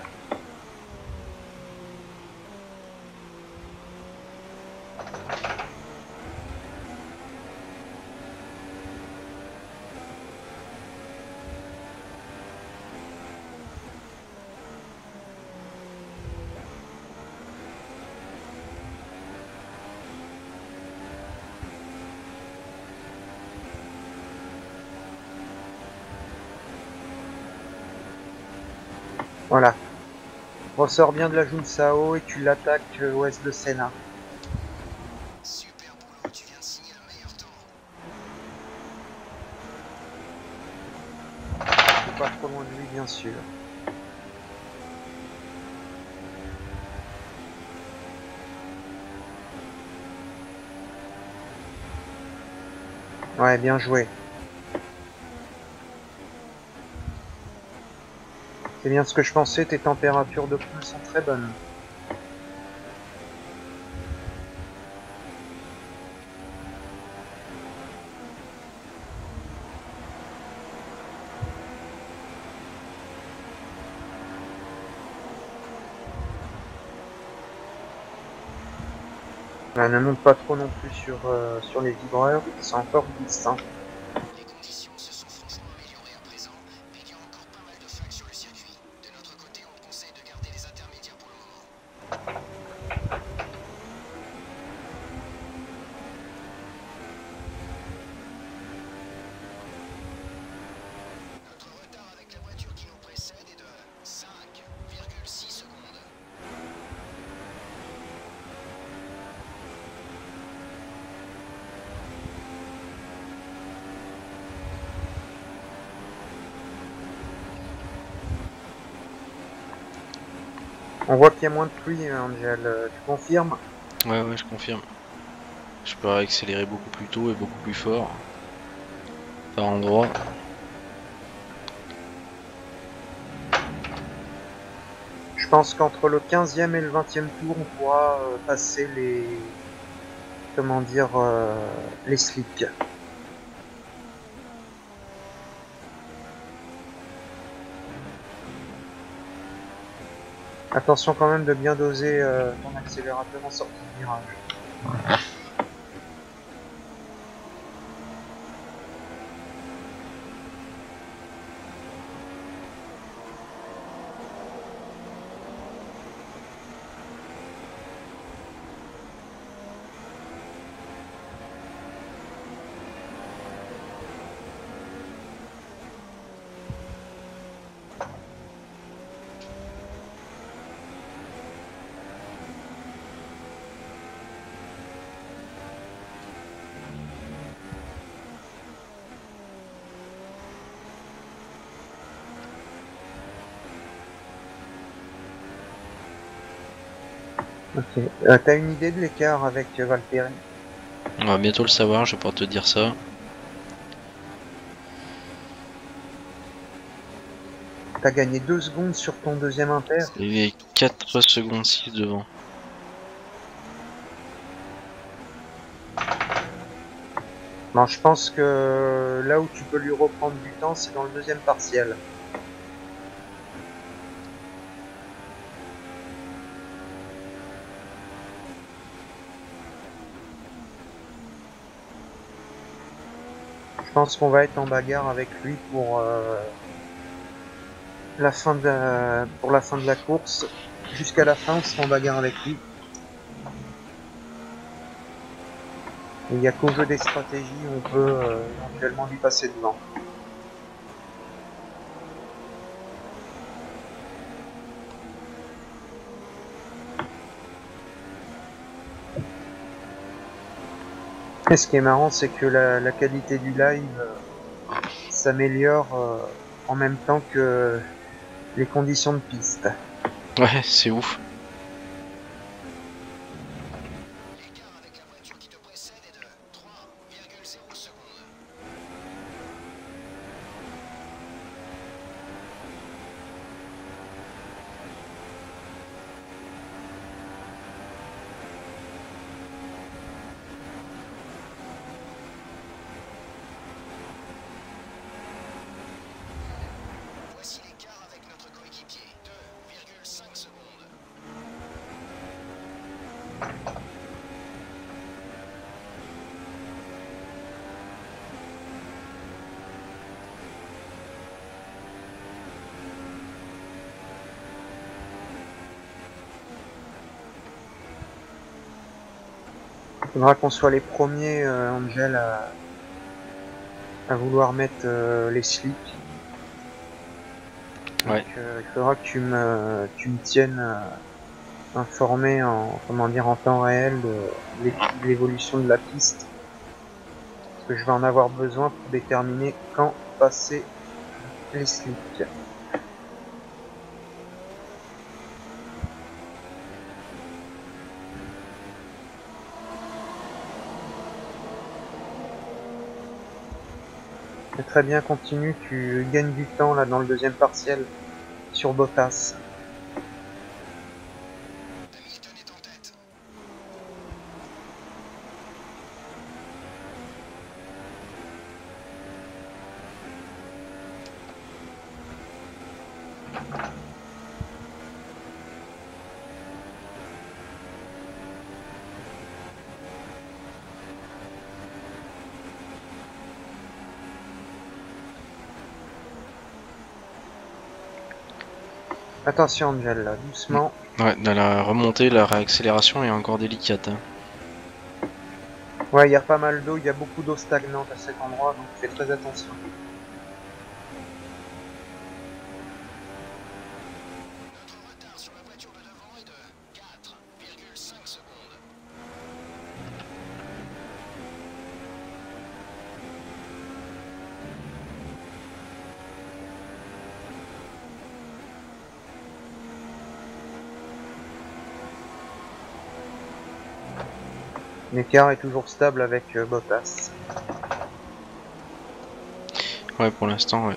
Voilà. Ressors bien de la Junsao et tu l'attaques euh, ouest de Senna. Super boulot, tu viens de signer le meilleur temps. Faut pas trop loin de lui, bien sûr. Ouais, bien joué. C'est bien ce que je pensais, tes températures de pneus sont très bonnes. Là, ne monte pas trop non plus sur, euh, sur les vibreurs, c'est encore dix. Hein. Les conditions se sont franchement améliorées à présent, mais il y a encore pas mal de flaques sur le circuit. De notre côté, on te conseille de garder les intermédiaires pour le moment. Notre retard avec la voiture qui nous précède est de cinq virgule six secondes. On voit qu'il y a moins de pluie, hein, Angel. Euh, Tu confirmes? Ouais, ouais, je confirme. Je peux accélérer beaucoup plus tôt et beaucoup plus fort. Par endroit. Je pense qu'entre le quinzième et le vingtième tour, on pourra euh, passer les... Comment dire... euh, les slicks. Attention quand même de bien doser euh, ton accélérateur en sortie de virage. Ok. Euh, T'as une idée de l'écart avec euh, Valtteri? On va bientôt le savoir, je vais pouvoir te dire ça. T'as gagné deux secondes sur ton deuxième impair. Il est quatre secondes six devant. Bon, je pense que là où tu peux lui reprendre du temps, c'est dans le deuxième partiel. Je pense qu'on va être en bagarre avec lui pour euh, la fin de la, pour la fin de la course. Jusqu'à la fin, on sera en bagarre avec lui. Et il n'y a qu'au jeu des stratégies où on peut euh, éventuellement lui passer devant. Et ce qui est marrant, c'est que la, la qualité du live euh, s'améliore euh, en même temps que les conditions de piste. Ouais, c'est ouf. L'écart avec la voiture qui te précède est de trois virgule zéro secondes. Il faudra qu'on soit les premiers, euh, Angel, à, à vouloir mettre euh, les slicks. Donc, Ouais. euh, il faudra que tu me, tu me tiennes euh, informé en, comment dire, en temps réel de, l'é- de l'évolution de la piste. Parce que je vais en avoir besoin pour déterminer quand passer les slicks. Très bien, continue, tu gagnes du temps là dans le deuxième partiel sur Bottas. Hamilton est en tête. Attention Angel, là, doucement. Ouais, dans la remontée, la réaccélération est encore délicate. Hein. Ouais, il y a pas mal d'eau, il y a beaucoup d'eau stagnante à cet endroit, donc fais très attention. Notre retard sur la voiture de devant est de quatre virgule cinq secondes. L'écart est toujours stable avec euh, Bottas. Ouais, pour l'instant, ouais.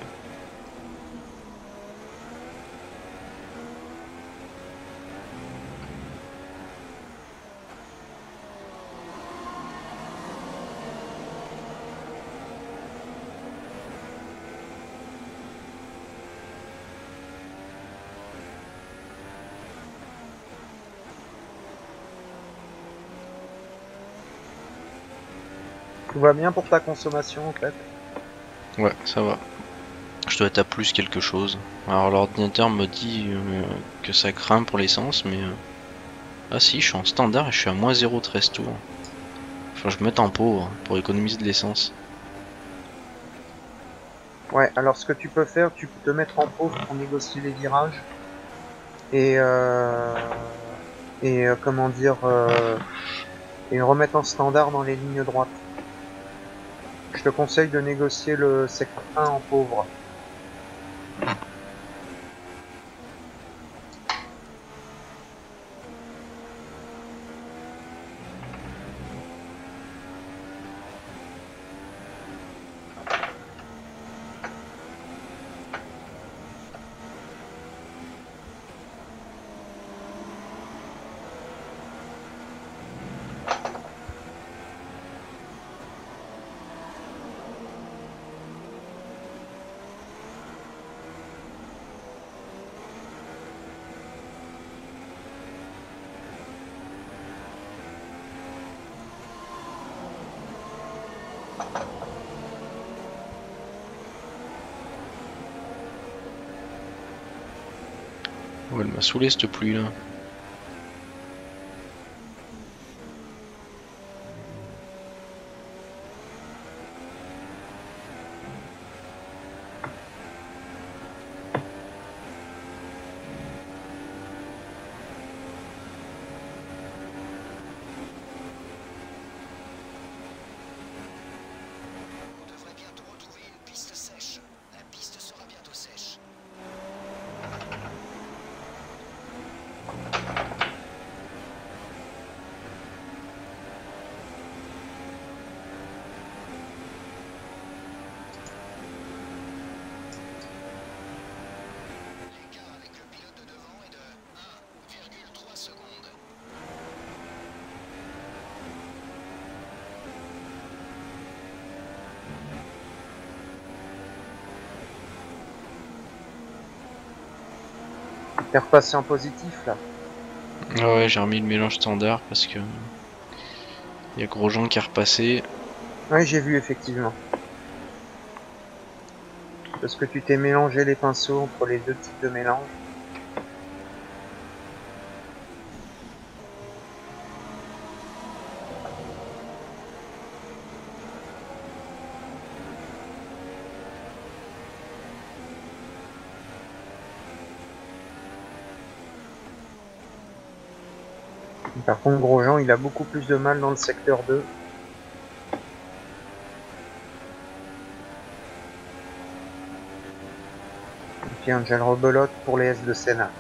Tout va bien pour ta consommation en fait. Ouais, ça va. Je dois être à plus quelque chose. Alors l'ordinateur me dit euh, que ça craint pour l'essence, mais... euh, Ah si, je suis en standard et je suis à moins zéro virgule treize tours. Enfin, je me mets en pauvre pour économiser de l'essence. Ouais, alors ce que tu peux faire, tu peux te mettre en pause pour négocier les virages. Et euh, et euh, comment dire euh, et remettre en standard dans les lignes droites. Je te conseille de négocier le secteur un en pauvre. Oh, elle m'a saoulé cette pluie là. On devrait bientôt retrouver une piste sèche. La piste sera bientôt sèche. L'écart avec le pilote de devant est de un virgule trois secondes. T'es repassé en positif là. Ah ouais, j'ai remis le mélange standard parce que il y a Grosjean qui est repassé. Ouais, j'ai vu effectivement. Parce que tu t'es mélangé les pinceaux entre les deux types de mélange. Par contre, Grosjean, il a beaucoup plus de mal dans le secteur deux. Et puis Angel rebelote pour les S de Senna.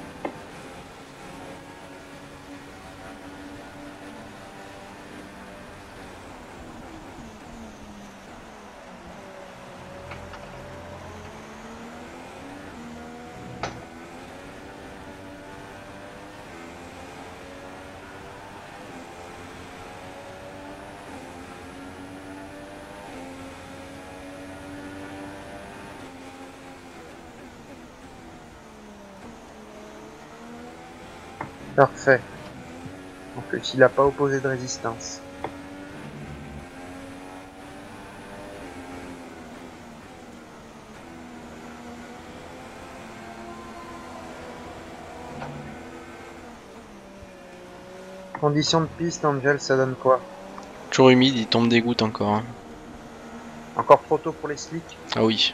Parfait. En plus, il n'a pas opposé de résistance. Conditions de piste, Angel, ça donne quoi? Toujours humide, il tombe des gouttes encore. Hein. Encore trop tôt pour les slicks? Ah oui.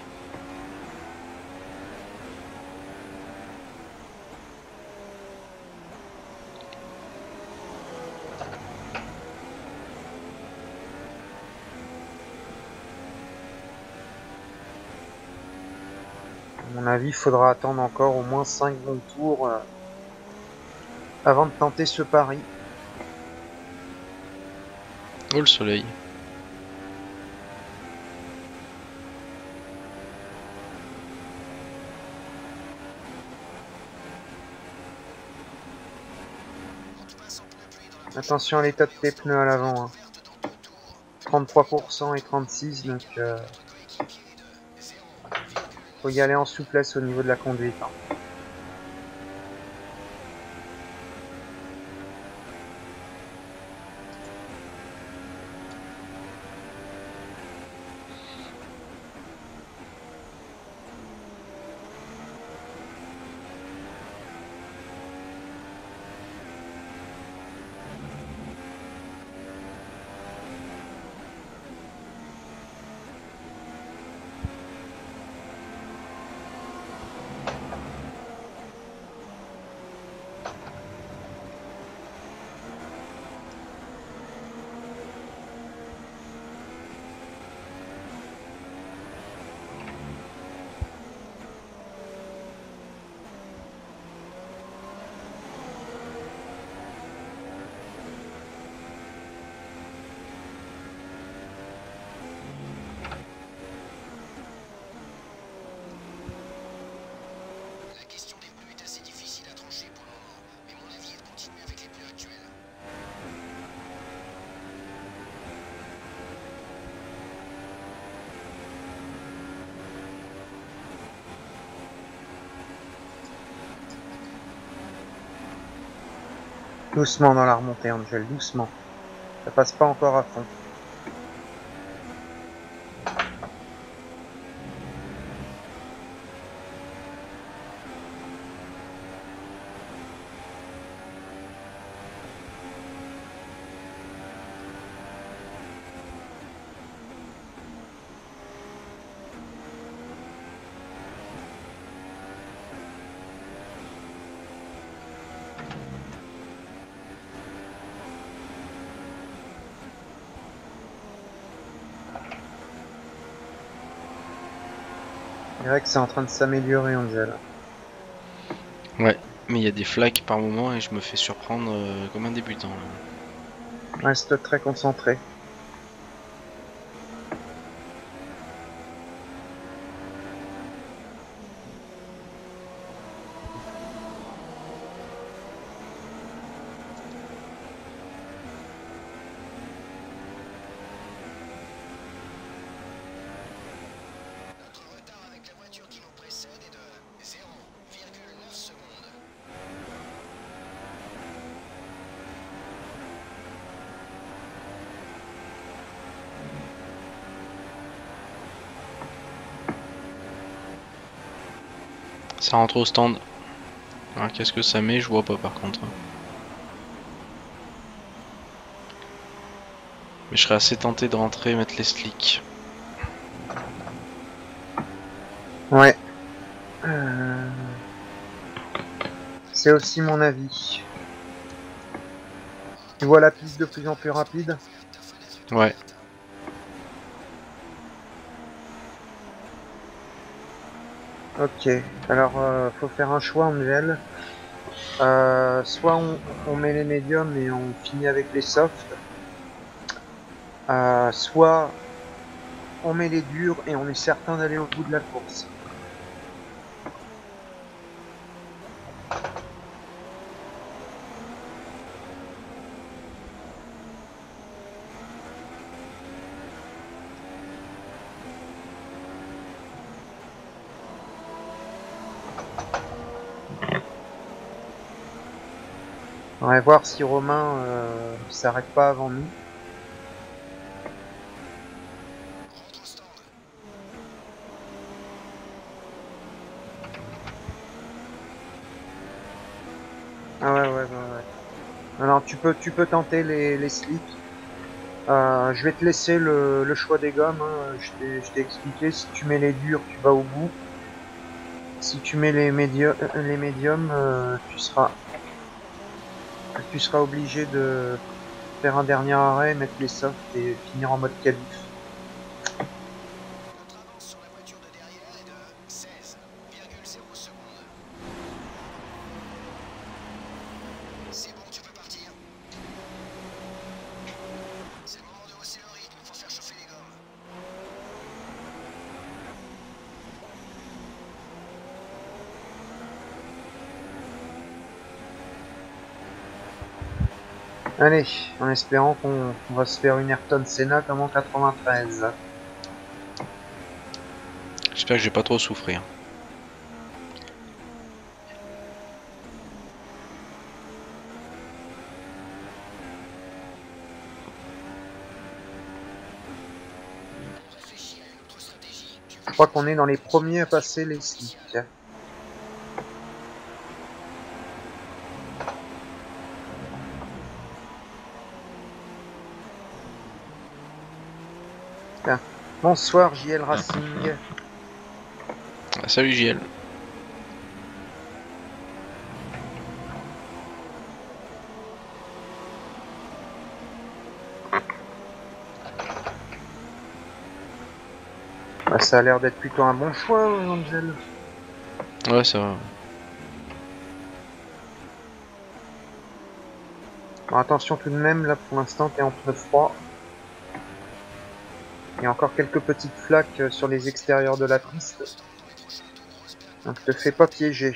À mon avis, il faudra attendre encore au moins cinq bons tours euh, avant de tenter ce pari. Oh le soleil. Attention à l'état de tes pneus à l'avant. Hein. trente-trois pour cent et trente-six, donc euh, faut y aller en souplesse au niveau de la conduite. Hein. La question des pneus est assez difficile à trancher pour le moment, mais mon avis est de continuer avec les pneus actuels. Doucement dans la remontée, Angel, doucement. Ça passe pas encore à fond. C'est vrai que c'est en train de s'améliorer, Angel. Ouais, mais il y a des flaques par moment et je me fais surprendre euh, comme un débutant. Là. Reste très concentré. Notre retard avec la voiture qui nous précède est de zéro virgule neuf secondes. Ça rentre au stand. Alors qu'est-ce que ça met? Je vois pas par contre. Mais je serais assez tenté de rentrer et mettre les slicks. Ouais. Euh... C'est aussi mon avis. Tu vois la piste de plus en plus rapide? Ouais. Ok, alors euh, faut faire un choix, Angel. Euh, soit on, on met les médiums et on finit avec les softs, euh, soit on met les durs et on est certain d'aller au bout de la course. On va voir si Romain euh, s'arrête pas avant nous. Ah ouais, ouais, ouais, ouais. Alors tu peux, tu peux tenter les, les slicks. Euh, je vais te laisser le, le choix des gommes. Hein. Je t'ai- je t'ai expliqué. Si tu mets les durs, tu vas au bout. Si tu mets les médiums, les médiums, euh, tu seras, tu seras obligé de faire un dernier arrêt, mettre les softs et finir en mode qualif. Notre avance sur la voiture de derrière est de seize virgule zéro secondes. C'est bon, tu peux partir. C'est le moment de hausser le rythme, il faut faire chauffer les gommes. Allez, en espérant qu'on on va se faire une Ayrton Senna comme en quatre-vingt-treize. J'espère que je vais pas trop souffrir. On réfléchit à une autre stratégie. Tu Je crois qu'on est dans les premiers à passer les slicks. Tiens. Bonsoir J L Racing. Ah, salut J L. Bah, ça a l'air d'être plutôt un bon choix, Angel. Ouais, ça va. Bon, attention tout de même, là pour l'instant t'es en pneu froid. Il y a encore quelques petites flaques sur les extérieurs de la piste. Donc te fais pas piéger.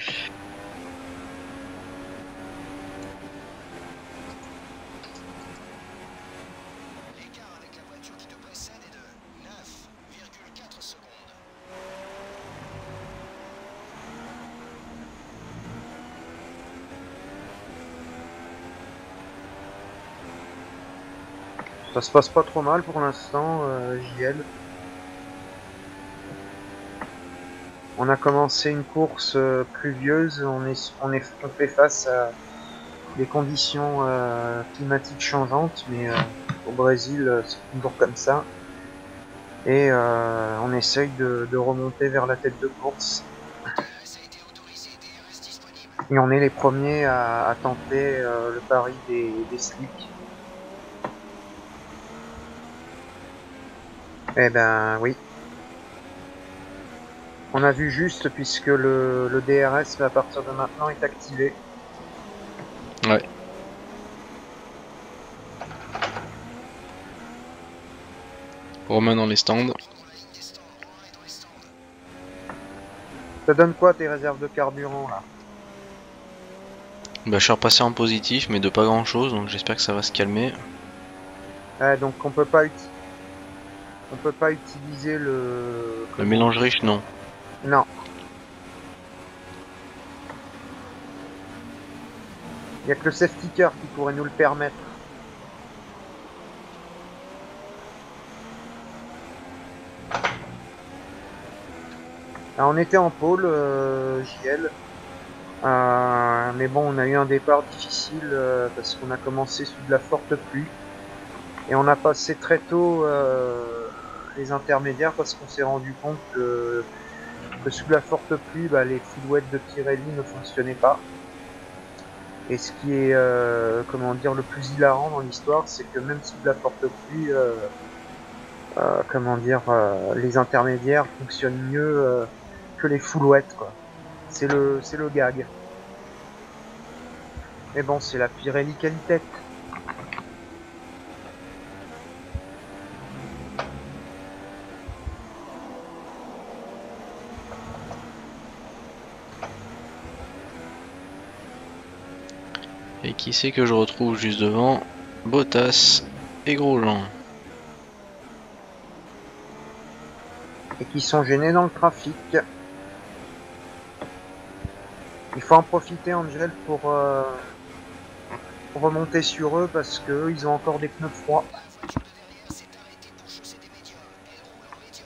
l'écart avec la voiture qui te précède est de neuf virgule quatre secondes. Ça se passe pas trop mal pour l'instant, euh, J L. On a commencé une course euh, pluvieuse, on, est, on, est, on fait face à des conditions euh, climatiques changeantes, mais euh, au Brésil euh, c'est toujours comme ça. Et euh, on essaye de, de remonter vers la tête de course. Et on est les premiers à, à tenter euh, le pari des, des slicks. Eh ben oui. On a vu juste puisque le, le D R S à partir de maintenant est activé. Ouais. Romain dans les stands. Ça donne quoi tes réserves de carburant là? Bah, je suis repassé en positif, mais de pas grand chose, donc j'espère que ça va se calmer. Ouais, donc on peut pas uti- on peut pas utiliser le Le mélange riche, non. non. Il y a que le safety car qui pourrait nous le permettre. Alors, on était en pôle, euh, J L. Euh, mais bon, on a eu un départ difficile euh, parce qu'on a commencé sous de la forte pluie. Et on a passé très tôt euh, les intermédiaires parce qu'on s'est rendu compte que, que sous la forte pluie, bah, les silhouettes de Pirelli ne fonctionnaient pas. Et ce qui est, euh, comment dire, le plus hilarant dans l'histoire, c'est que même sous la forte pluie, euh, euh, comment dire, euh, les intermédiaires fonctionnent mieux euh, que les foulouettes, quoi. C'est le, c'est le gag. Mais bon, c'est la Pirelli qualité. Et qui c'est que je retrouve juste devant? Bottas et Grosjean. Et qui sont gênés dans le trafic. Il faut en profiter, Angel, pour, euh, pour remonter sur eux parce que ils ont encore des pneus froids. La voiture de derrière s'est arrêtée pour chausser des médiums. Elle roule en médium.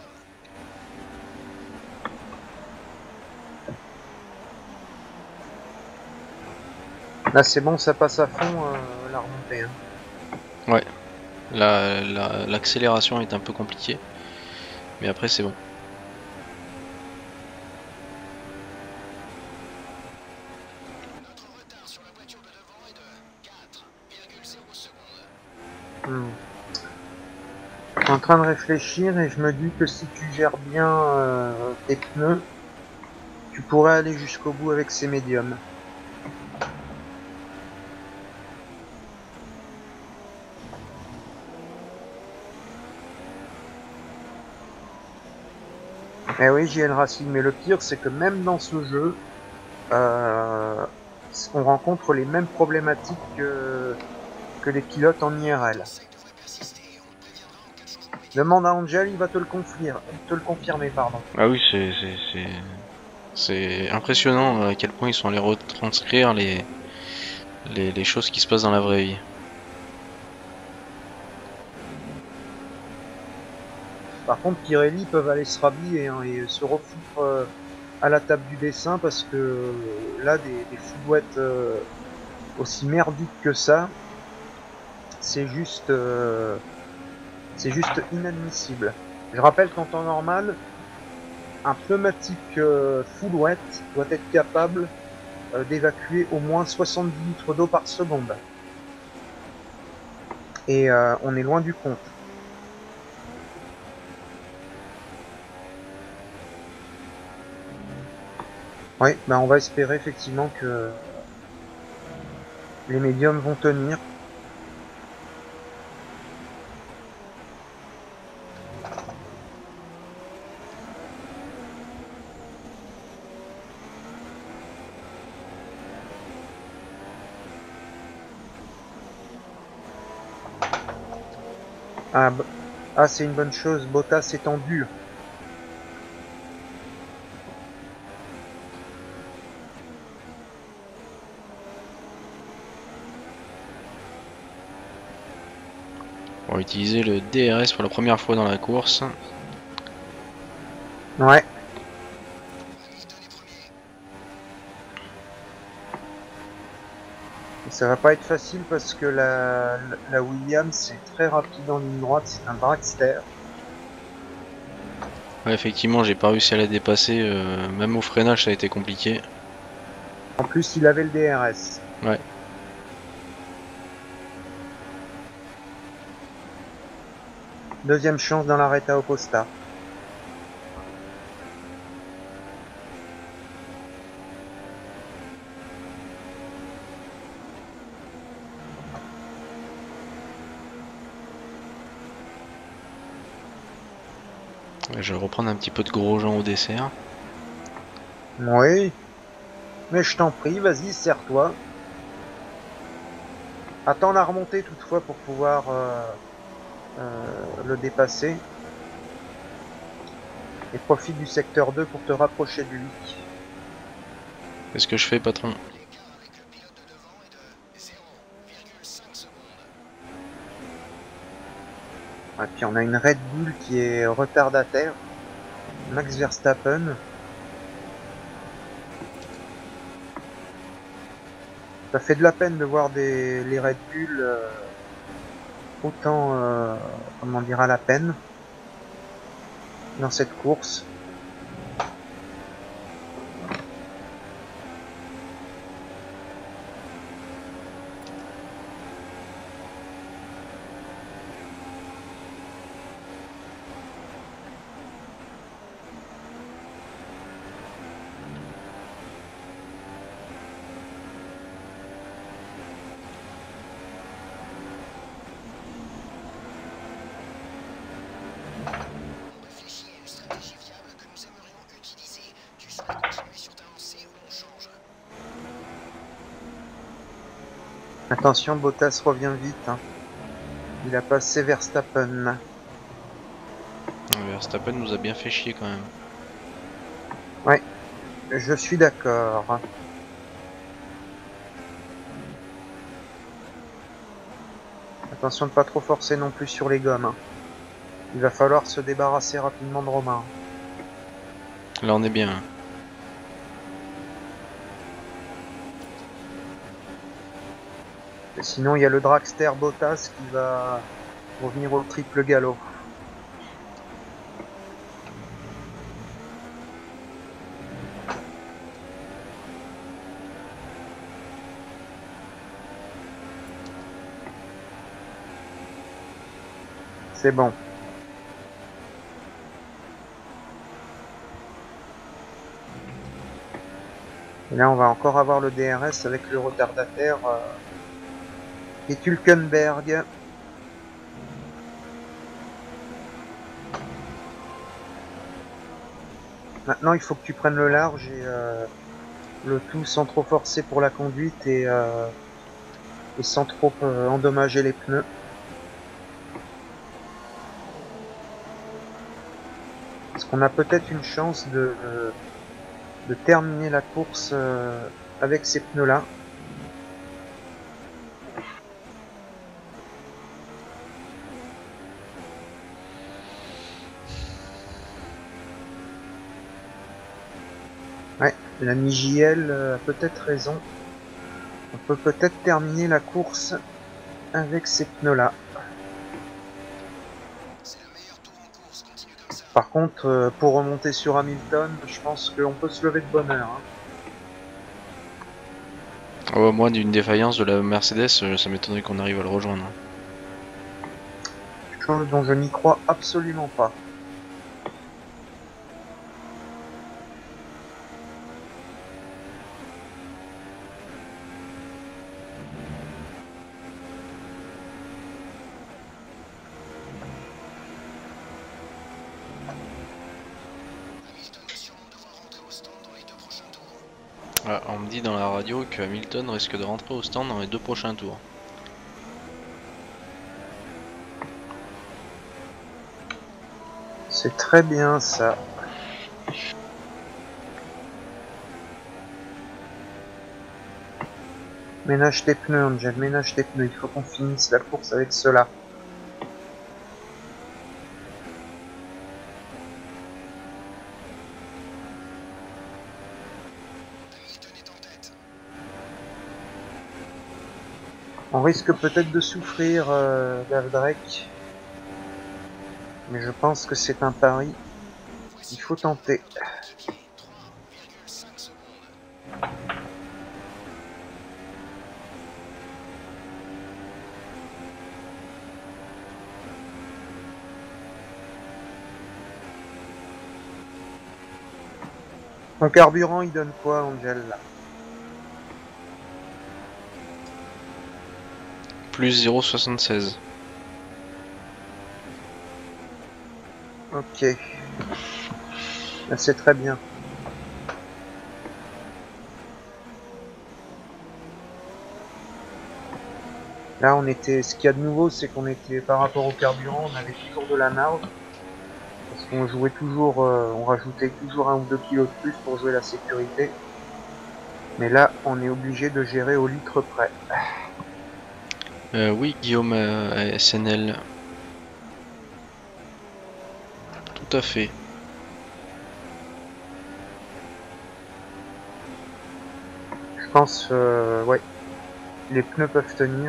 Là, c'est bon, ça passe à fond euh, la remontée. Hein. Ouais. La, la, l'accélération est un peu compliquée. Mais après, c'est bon. Notre retard sur la voiture de devant est de quatre virgule zéro secondes. Hmm. Je suis en train de réfléchir et je me dis que si tu gères bien euh, tes pneus, tu pourrais aller jusqu'au bout avec ces médiums. Eh oui, J L Racing, mais le pire c'est que même dans ce jeu, euh, on rencontre les mêmes problématiques que, que les pilotes en I R L. Sec devrait persister. On te préviendra en cas de changement météo. Demande à Angel, il va te le confirmer, te le confirmer, pardon. Ah oui, c'est c'est c'est c'est impressionnant à quel point ils sont allés retranscrire les les, les choses qui se passent dans la vraie vie. Par contre, Pirelli peuvent aller se rhabiller hein, et se refoutre euh, à la table du dessin parce que euh, là, des, des foulouettes euh, aussi merdiques que ça, c'est juste, euh, c'est juste inadmissible. Je rappelle qu'en temps normal, un pneumatique euh, foulouette doit être capable euh, d'évacuer au moins soixante-dix litres d'eau par seconde. Et euh, on est loin du compte. Oui, ben on va espérer effectivement que les médiums vont tenir. Ah, ah c'est une bonne chose, Bottas est en dur. On va utiliser le D R S pour la première fois dans la course. Ouais. Et ça va pas être facile parce que la, la Williams est très rapide en ligne droite, c'est un dragster. Ouais, effectivement, j'ai pas réussi à la dépasser, euh, même au freinage ça a été compliqué. En plus, il avait le D R S. Ouais. Deuxième chance dans la Reta Oposta. Je vais reprendre un petit peu de Grosjean au dessert. Oui. Mais je t'en prie, vas-y, serre-toi. Attends la remontée toutefois pour pouvoir euh, euh, le dépasser. Et profite du secteur deux pour te rapprocher de lui. Qu'est-ce que je fais, patron? L'écart avec le pilote de devant est de zéro virgule cinq secondes. Et puis on a une Red Bull qui est retardataire. Max Verstappen. Ça fait de la peine de voir des, les Red Bull euh, autant, euh, comment dire, à la peine dans cette course. On réfléchit à une stratégie viable que nous aimerions utiliser. Tu souhaites continuer sur ta lancée ou on change? Attention, Bottas revient vite. Hein. Il a passé Verstappen. Verstappen nous a bien fait chier quand même. Ouais, je suis d'accord. Attention de pas trop forcer non plus sur les gommes. Hein. Il va falloir se débarrasser rapidement de Romain. Là on est bien. Et sinon, il y a le Dragster Bottas qui va revenir au triple galop. C'est bon. Et là, on va encore avoir le D R S avec le retardataire euh, et Hülkenberg. Maintenant, il faut que tu prennes le large et euh, le tout sans trop forcer pour la conduite et, euh, et sans trop euh, endommager les pneus. Parce qu'on a peut-être une chance de, euh, de terminer la course euh, avec ces pneus-là. Ouais, l'ami J L a peut-être raison. On peut peut-être terminer la course avec ces pneus-là. C'est le meilleur tour en course, continue comme ça. Par contre, euh, pour remonter sur Hamilton, je pense qu'on peut se lever de bonne heure. Hein. Oh, moi d'une défaillance de la Mercedes, euh, ça m'étonnerait qu'on arrive à le rejoindre. Chose dont je n'y crois absolument pas. Hamilton va sûrement devoir rentrer au stand dans les deux prochains tours. Ah, on me dit dans la radio que Hamilton risque de rentrer au stand dans les deux prochains tours. C'est très bien ça. Ménage tes pneus, Angel, ménage tes pneus. Il faut qu'on finisse la course avec cela. Hamilton est en tête. On risque peut-être de souffrir, euh, Dave Drake. Mais je pense que c'est un pari qu'il faut tenter. Équipier, trois virgule cinq secondes. Ton carburant, il donne quoi, Angel, là? Plus zéro virgule soixante-seize. Ok. Là, c'est très bien. Là, on était. Ce qu'il y a de nouveau, c'est qu'on était, par rapport au carburant, on avait toujours de la marge. Parce qu'on jouait toujours. Euh, on rajoutait toujours un ou deux kilos de plus pour jouer la sécurité. Mais là, on est obligé de gérer au litre près. Euh, oui, Guillaume euh, S N L. Tout à fait. Je pense, euh, ouais. les pneus peuvent tenir.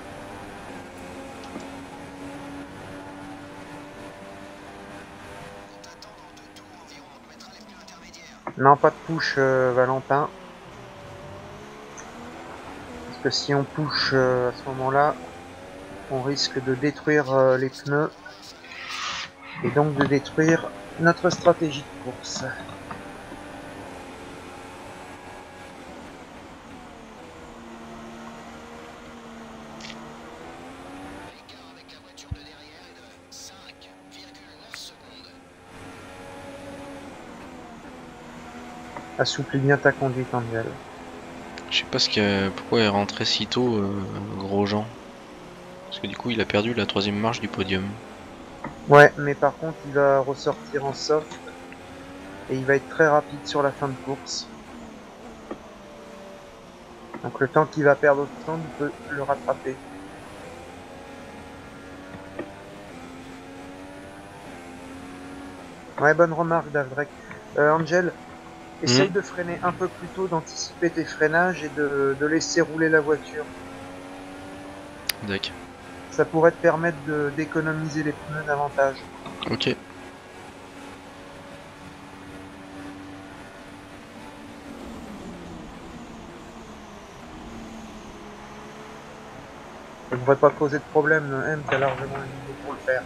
Non, pas de push, euh, Valentin. Parce que si on push euh, à ce moment-là, on risque de détruire euh, les pneus. Et donc de détruire notre stratégie de course. Assouplis bien ta conduite, Angel. Je sais pas ce que, pourquoi il est rentré si tôt, euh, Grosjean. Parce que du coup, il a perdu la troisième marche du podium. Ouais, mais par contre, il va ressortir en soft. Et il va être très rapide sur la fin de course. Donc le temps qu'il va perdre au stand, il peut le rattraper. Ouais, bonne remarque, Davdrek. Euh, Angel, essaye Mmh. de freiner un peu plus tôt, d'anticiper tes freinages et de, de laisser rouler la voiture. D'accord. Ça pourrait te permettre de- d'économiser les pneus davantage. Ok. Ça ne devrait pas causer de problème, le M, t'as largement le niveau pour le faire.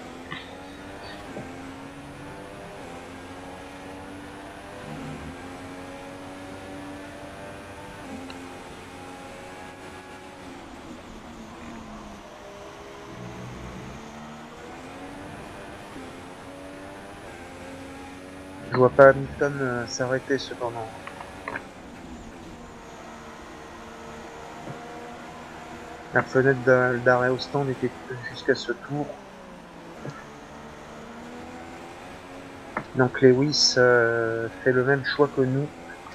Je vois pas Hamilton euh, s'arrêter cependant. La fenêtre d'a- d'arrêt au stand était jusqu'à ce tour. Donc Lewis euh, fait le même choix que nous.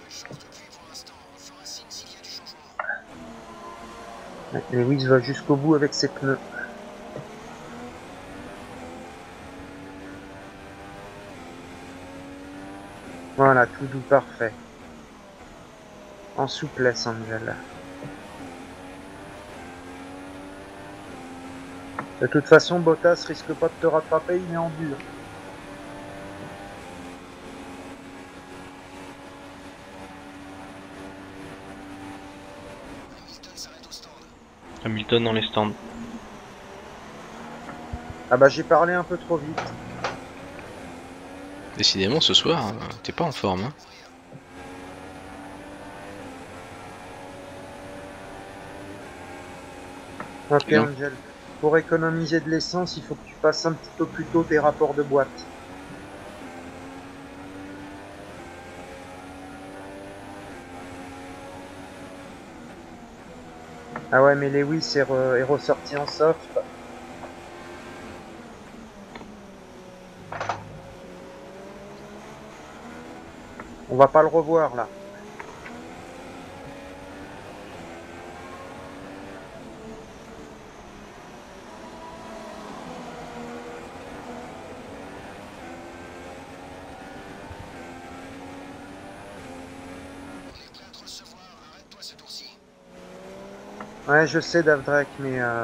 Lewis va jusqu'au bout avec ses pneus. Voilà, tout doux, parfait. En souplesse, Angel. De toute façon, Bottas risque pas de te rattraper, il est en dur. Hamilton dans les stands. Ah bah j'ai parlé un peu trop vite. Décidément, ce soir, euh, t'es pas en forme, hein. Ok, Non. Angel. Pour économiser de l'essence, il faut que tu fasses un petit peu plus tôt tes rapports de boîte. Ah ouais, mais Lewis est, re est ressorti en soft. On va pas le revoir là. Ouais, je sais, Davdrek, mais euh...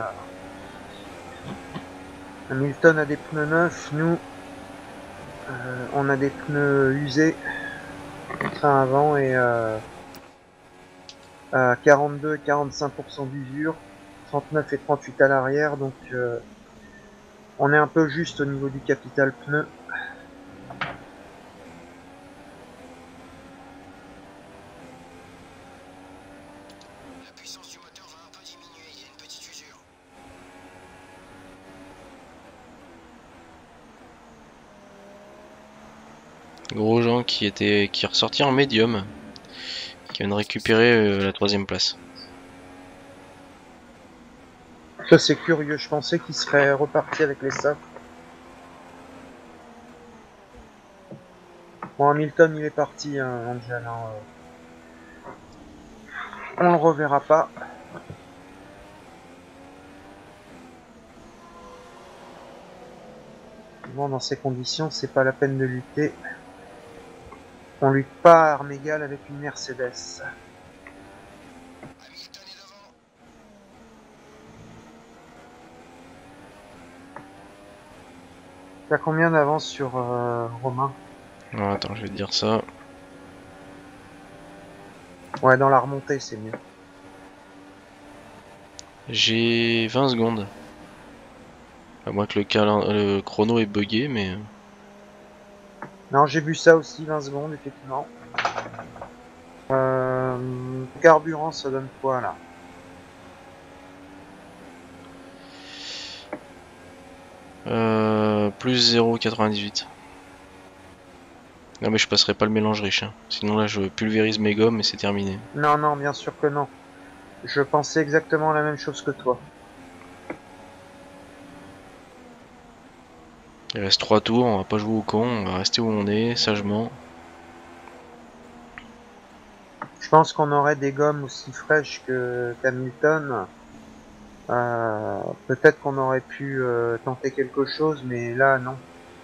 Hamilton a des pneus neufs, nous, euh, on a des pneus usés, train avant et euh, à quarante-deux et quarante-cinq pour cent d'usure, trente-neuf et trente-huit à l'arrière, donc euh, on est un peu juste au niveau du capital pneu. La puissance du moteur va un peu diminuer, il y a une petite usure. Grosjean qui était qui est ressorti en médium, qui vient de récupérer euh, la troisième place. Ça c'est curieux, je pensais qu'il serait reparti avec les softs. Bon, Hamilton il est parti, hein, Angel. Hein, euh... On le reverra pas. Bon, dans ces conditions, c'est pas la peine de lutter. On lutte pas à armes égales avec une Mercedes. Hamilton est devant. T'as combien d'avance sur euh, Romain? Alors, attends, je vais te dire ça. Ouais, dans la remontée, c'est mieux. J'ai vingt secondes. À moins que le, calen- le chrono est buggé, mais... Non, j'ai vu ça aussi, vingt secondes, effectivement. Euh, carburant, ça donne quoi, là? Euh, plus zéro virgule quatre-vingt-dix-huit. Non mais je passerai pas le mélange riche. Hein. Sinon là je pulvérise mes gommes et c'est terminé. Non, non, bien sûr que non. Je pensais exactement la même chose que toi. Il reste trois tours, on va pas jouer au con, on va rester où on est, sagement. Je pense qu'on aurait des gommes aussi fraîches que qu'Hamilton. Euh, Peut-être qu'on aurait pu euh, tenter quelque chose, mais là, non.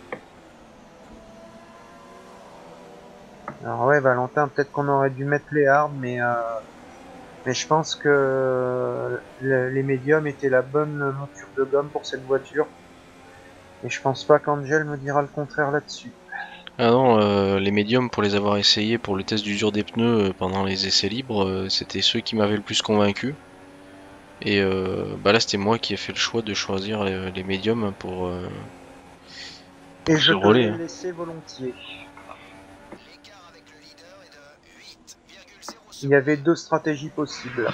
Alors ouais, Valentin, peut-être qu'on aurait dû mettre les hard, mais euh, mais je pense que le- les médiums étaient la bonne monture de gomme pour cette voiture. Et je pense pas qu'Angel me dira le contraire là-dessus. Ah non, euh, les médiums pour les avoir essayés pour le test d'usure des pneus euh, pendant les essais libres, euh, c'était ceux qui m'avaient le plus convaincu. Et euh, bah là c'était moi qui ai fait le choix de choisir les, les médiums pour, euh, Et pour je ce te relais. l'ai Hein. laissé volontiers. L'écart avec le leader est de huit virgule zéro Il y avait deux stratégies possibles.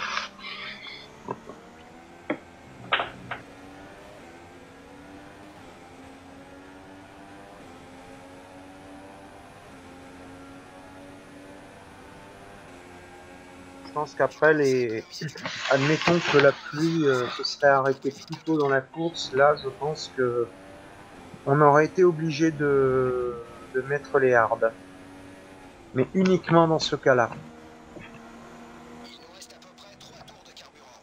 Je pense qu'après les, admettons que la pluie euh, se serait arrêtée plus tôt dans la course, là je pense que on aurait été obligé de, de mettre les hards. Mais uniquement dans ce cas-là. Il nous reste à peu près trois tours de carburant.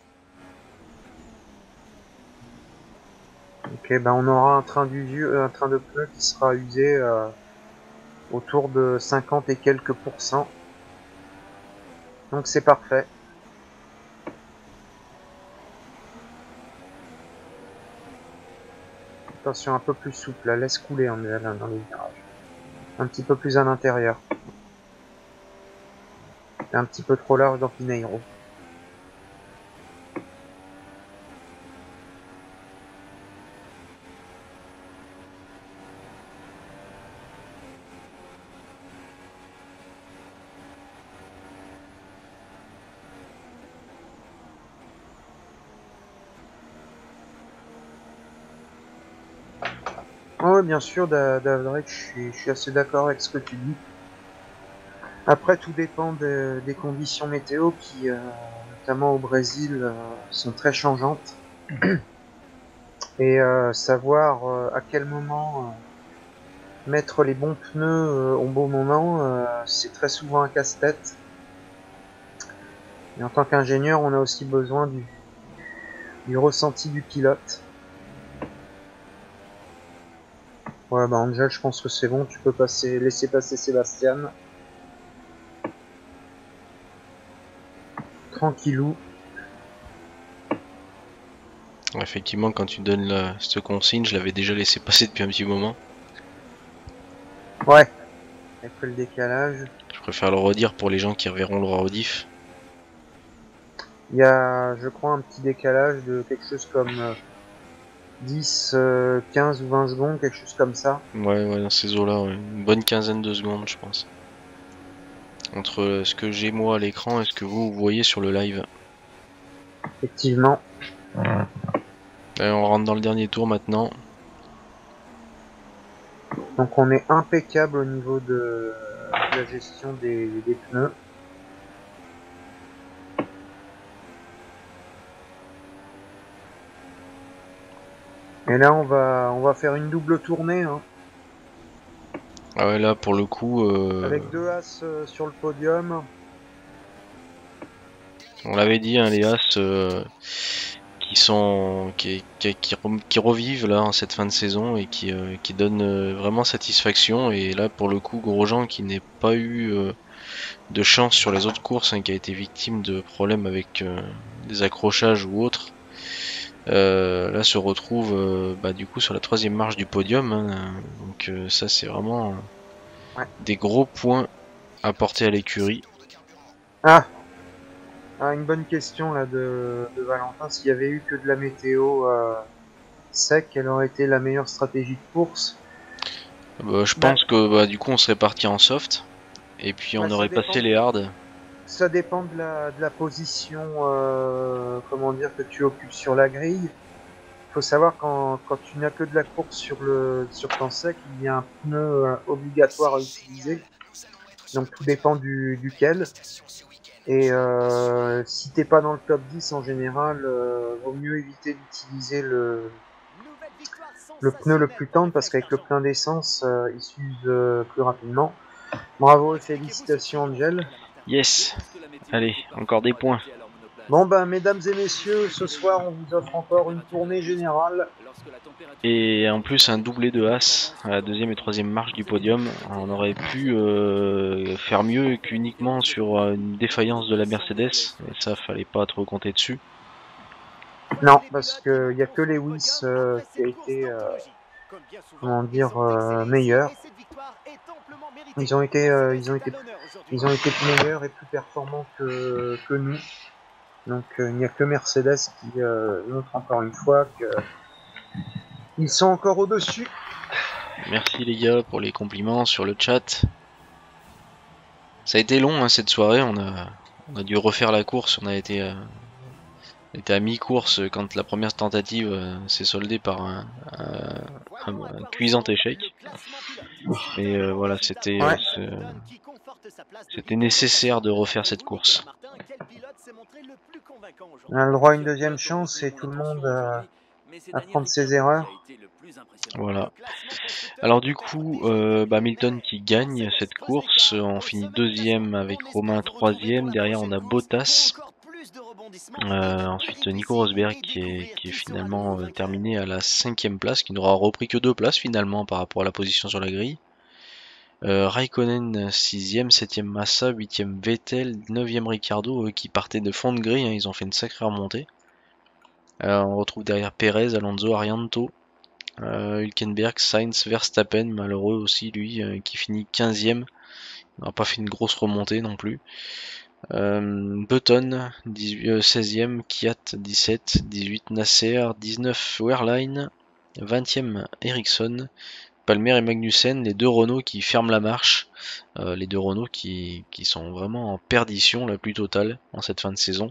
Ok, ben on aura un train d'usure, un train de pneus qui sera usé euh, autour de cinquante et quelques pourcents. Donc c'est parfait. Attention, un peu plus souple, là. Laisse couler en hein, dans les virages. Un petit peu plus à l'intérieur. T'es un petit peu trop large dans Pineiro. Oui, bien sûr, Davric, je suis, je suis assez d'accord avec ce que tu dis. Après, tout dépend de, des conditions météo qui, euh, notamment au Brésil, euh, sont très changeantes. Et euh, savoir euh, à quel moment euh, mettre les bons pneus euh, au bon moment, euh, c'est très souvent un casse-tête. Et en tant qu'ingénieur, on a aussi besoin du, du ressenti du pilote. Ouais, bah Angel, je pense que c'est bon, tu peux passer, laisser passer Sébastien. Tranquillou. Effectivement, quand tu donnes la, cette consigne, je l'avais déjà laissé passer depuis un petit moment. Ouais. Après le décalage. Je préfère le redire pour les gens qui reverront le rediff. Il y a, je crois, un petit décalage de quelque chose comme euh, dix, euh, quinze ou vingt secondes, quelque chose comme ça. Ouais, ouais, dans ces eaux-là, ouais. Une bonne quinzaine de secondes, je pense. Entre ce que j'ai moi à l'écran et ce que vous, vous voyez sur le live. Effectivement. Allez, on rentre dans le dernier tour maintenant. Donc on est impeccable au niveau de, de la gestion des, des pneus. Et là on va on va faire une double tournée hein, Ah ouais, là pour le coup, euh, avec deux as euh, sur le podium. on l'avait dit, hein, les as euh, qui sont qui, qui, qui, qui revivent là en cette fin de saison et qui, euh, qui donnent euh, vraiment satisfaction. Et là pour le coup, Grosjean qui n'est pas eu euh, de chance sur les autres courses, hein, qui a été victime de problèmes avec euh, des accrochages ou autres, euh, là se retrouve euh, bah, du coup sur la troisième marche du podium. Hein. Donc euh, ça c'est vraiment euh, Ouais. des gros points à porter à l'écurie. Ah, ah, une bonne question là de, de Valentin. S'il y avait eu que de la météo euh, sec, quelle aurait été la meilleure stratégie de course? Bah, je Bah, pense que bah, du coup on serait parti en soft et puis bah, on ça aurait dépend. passé les hards. Ça dépend de la, de la position, euh, comment dire, que tu occupes sur la grille. Il faut savoir quand, quand tu n'as que de la course sur le sur temps sec, il y a un pneu euh, obligatoire à utiliser. Donc tout dépend du, duquel. Et euh, si t'es pas dans le top dix en général, euh, vaut mieux éviter d'utiliser le, Nouvelle victoire le pneu le sensationnelle plus pour le tendre parce Flex qu'avec le d'argent. plein d'essence, euh, il s'use euh, plus rapidement. Bravo et Expliquez-vous ce félicitations triomphe, Angel. Nicolas Martin. Je Yes. pense que la météo Allez, était encore des parfaitement points. adaptée à leur monoplace. Bon ben mesdames et messieurs, ce soir on vous offre encore une tournée générale. Lorsque la température Et est en élevée, plus un les doublé de As performances à la sont deuxième et troisième marche du Vous avez podium. peut-être noté On la aurait différence pu de euh, faire mieux que uniquement Et sur euh, aujourd'hui, une on a défaillance vu de la qui semblait Mercedes. à l'aise sur Et la ça, piste. fallait pas trop compter dessus. Non, parce que il y a que Lewis euh, qui a été, euh, Comme bien souvent, comment ils dire, ont euh, excellé ici meilleur. et cette victoire est amplement méritée. Ils ont été, euh, ils ont Mercedes est été, à l'honneur aujourd'hui. ils ont été meilleurs et plus performants que que nous. Donc euh, il n'y a que Mercedes qui euh, montre encore une fois que ils sont encore au-dessus. Merci les gars pour les compliments sur le chat. Ça a été long hein, cette soirée. On a, on a dû refaire la course. On a été, euh, on était à mi-course quand la première tentative euh, s'est soldée par un, un, Voyons à un quoi cuisant ressemble échec. le classement pilote. Mais euh, Super voilà, résultat c'était pour euh, Ouais. Lewis ce- Hamilton qui conforte sa place de c'était leader au nécessaire de classement. refaire Pour cette vous, Nicolas course. Martin, quel pilote s'est montré le plus convaincant On aujourd'hui? a le droit à une Plusieurs deuxième pilotes ont chance retenu et mon tout le attention monde euh, aujourd'hui, mais c'est à Daniel prendre ses Ricciardo qui a erreurs. été le plus impressionnant. Voilà. Le classement constructeur Alors est du peut-être coup, déjà euh, bah, terminé, Hamilton mais qui gagne Mercedes cette creuse course, l'écart on au finit sommet du classement. deuxième avec On espère Romain vous retrouver pour troisième, la derrière on prochaine a course pour Bottas, encore plus de rebondissements et euh, de ensuite Nico péripéties Rosberg et qui est, découvrir qui est qui sera le nouveau finalement euh, vainqueur. terminé à la cinquième place, qui n'aura repris que deux places finalement par rapport à la position sur la grille. Euh, Raikkonen sixième, septième Massa, huitième Vettel, neuvième Ricciardo, eux qui partaient de fond de grille, hein, ils ont fait une sacrée remontée. Euh, on retrouve derrière Perez, Alonso, Arianto, euh, Hülkenberg, Sainz, Verstappen, malheureux aussi lui, euh, qui finit quinzième. Il n'aura pas fait une grosse remontée non plus. Euh, Button, dix-huit, euh, seizième, Kiat, dix-sept, dix-huit, Nasser, dix-neuf, Wehrlein, vingtième, Ericsson, Palmer et Magnussen, les deux Renault qui ferment la marche, euh, les deux Renault qui, qui sont vraiment en perdition la plus totale en cette fin de saison.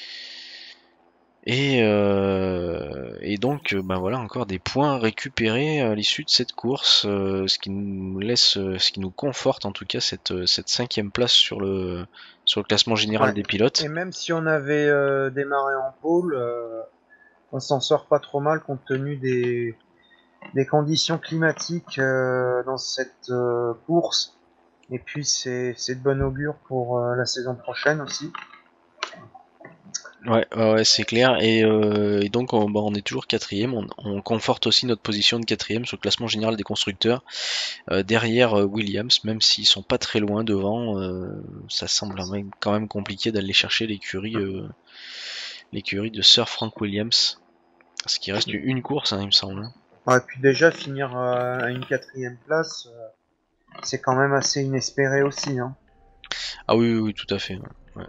Et, euh, et donc, ben voilà, encore des points récupérés à l'issue de cette course, euh, ce qui nous laisse, ce qui nous conforte en tout cas cette, cette cinquième place sur le, sur le classement général Ouais. des pilotes. Et même si on avait euh, démarré en pôle, euh, on s'en sort pas trop mal compte tenu des, des conditions climatiques euh, dans cette euh, course. Et puis c'est c'est de bon augure pour euh, la saison prochaine aussi. Ouais, ouais, ouais, c'est clair. Et, euh, et donc, on, bah, on est toujours quatrième. On, on conforte aussi notre position de quatrième sur le classement général des constructeurs, euh, derrière euh, Williams, même s'ils sont pas très loin devant. Euh, ça semble quand même compliqué d'aller chercher l'écurie, euh, l'écurie de Sir Frank Williams, parce qu'il reste une course, hein, il me semble. Ouais, et puis déjà finir euh, à une quatrième place, euh, c'est quand même assez inespéré aussi. Hein. Ah oui, oui, oui, tout à fait. Ouais.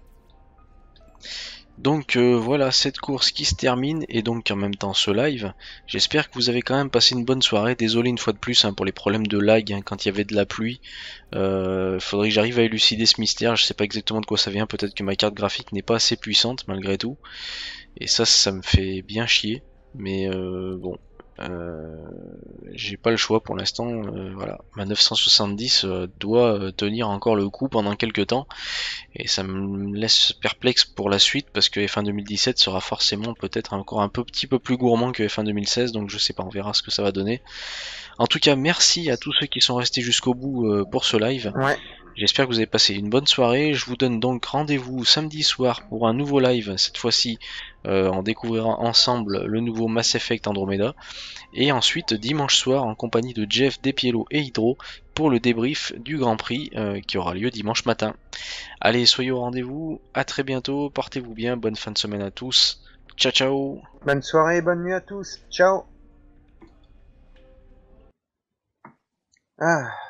Donc euh, voilà cette course qui se termine et donc en même temps ce live. J'espère que vous avez quand même passé une bonne soirée. Désolé une fois de plus hein, pour les problèmes de lag hein, quand il y avait de la pluie. Euh, faudrait que j'arrive à élucider ce mystère. Je sais pas exactement de quoi ça vient. Peut-être que ma carte graphique n'est pas assez puissante malgré tout. Et ça, ça me fait bien chier. Mais euh, bon. Euh, j'ai pas le choix pour l'instant, euh, voilà. Ma neuf cent soixante-dix euh, doit euh, tenir encore le coup pendant quelques temps et ça me laisse perplexe pour la suite parce que F un deux mille dix-sept sera forcément peut-être encore un peu, petit peu plus gourmand que F un deux mille seize, donc je sais pas, on verra ce que ça va donner. En tout cas, merci à tous ceux qui sont restés jusqu'au bout euh, pour ce live. Ouais. J'espère que vous avez passé une bonne soirée. Je vous donne donc rendez-vous samedi soir pour un nouveau live. Cette fois-ci, euh, on découvrira ensemble le nouveau Mass Effect Andromeda. Et ensuite, dimanche soir, en compagnie de Jeff, Despiello et Hydro, pour le débrief du Grand Prix euh, qui aura lieu dimanche matin. Allez, soyez au rendez-vous. À très bientôt. Portez-vous bien. Bonne fin de semaine à tous. Ciao ciao. Bonne soirée, bonne nuit à tous. Ciao. Ah.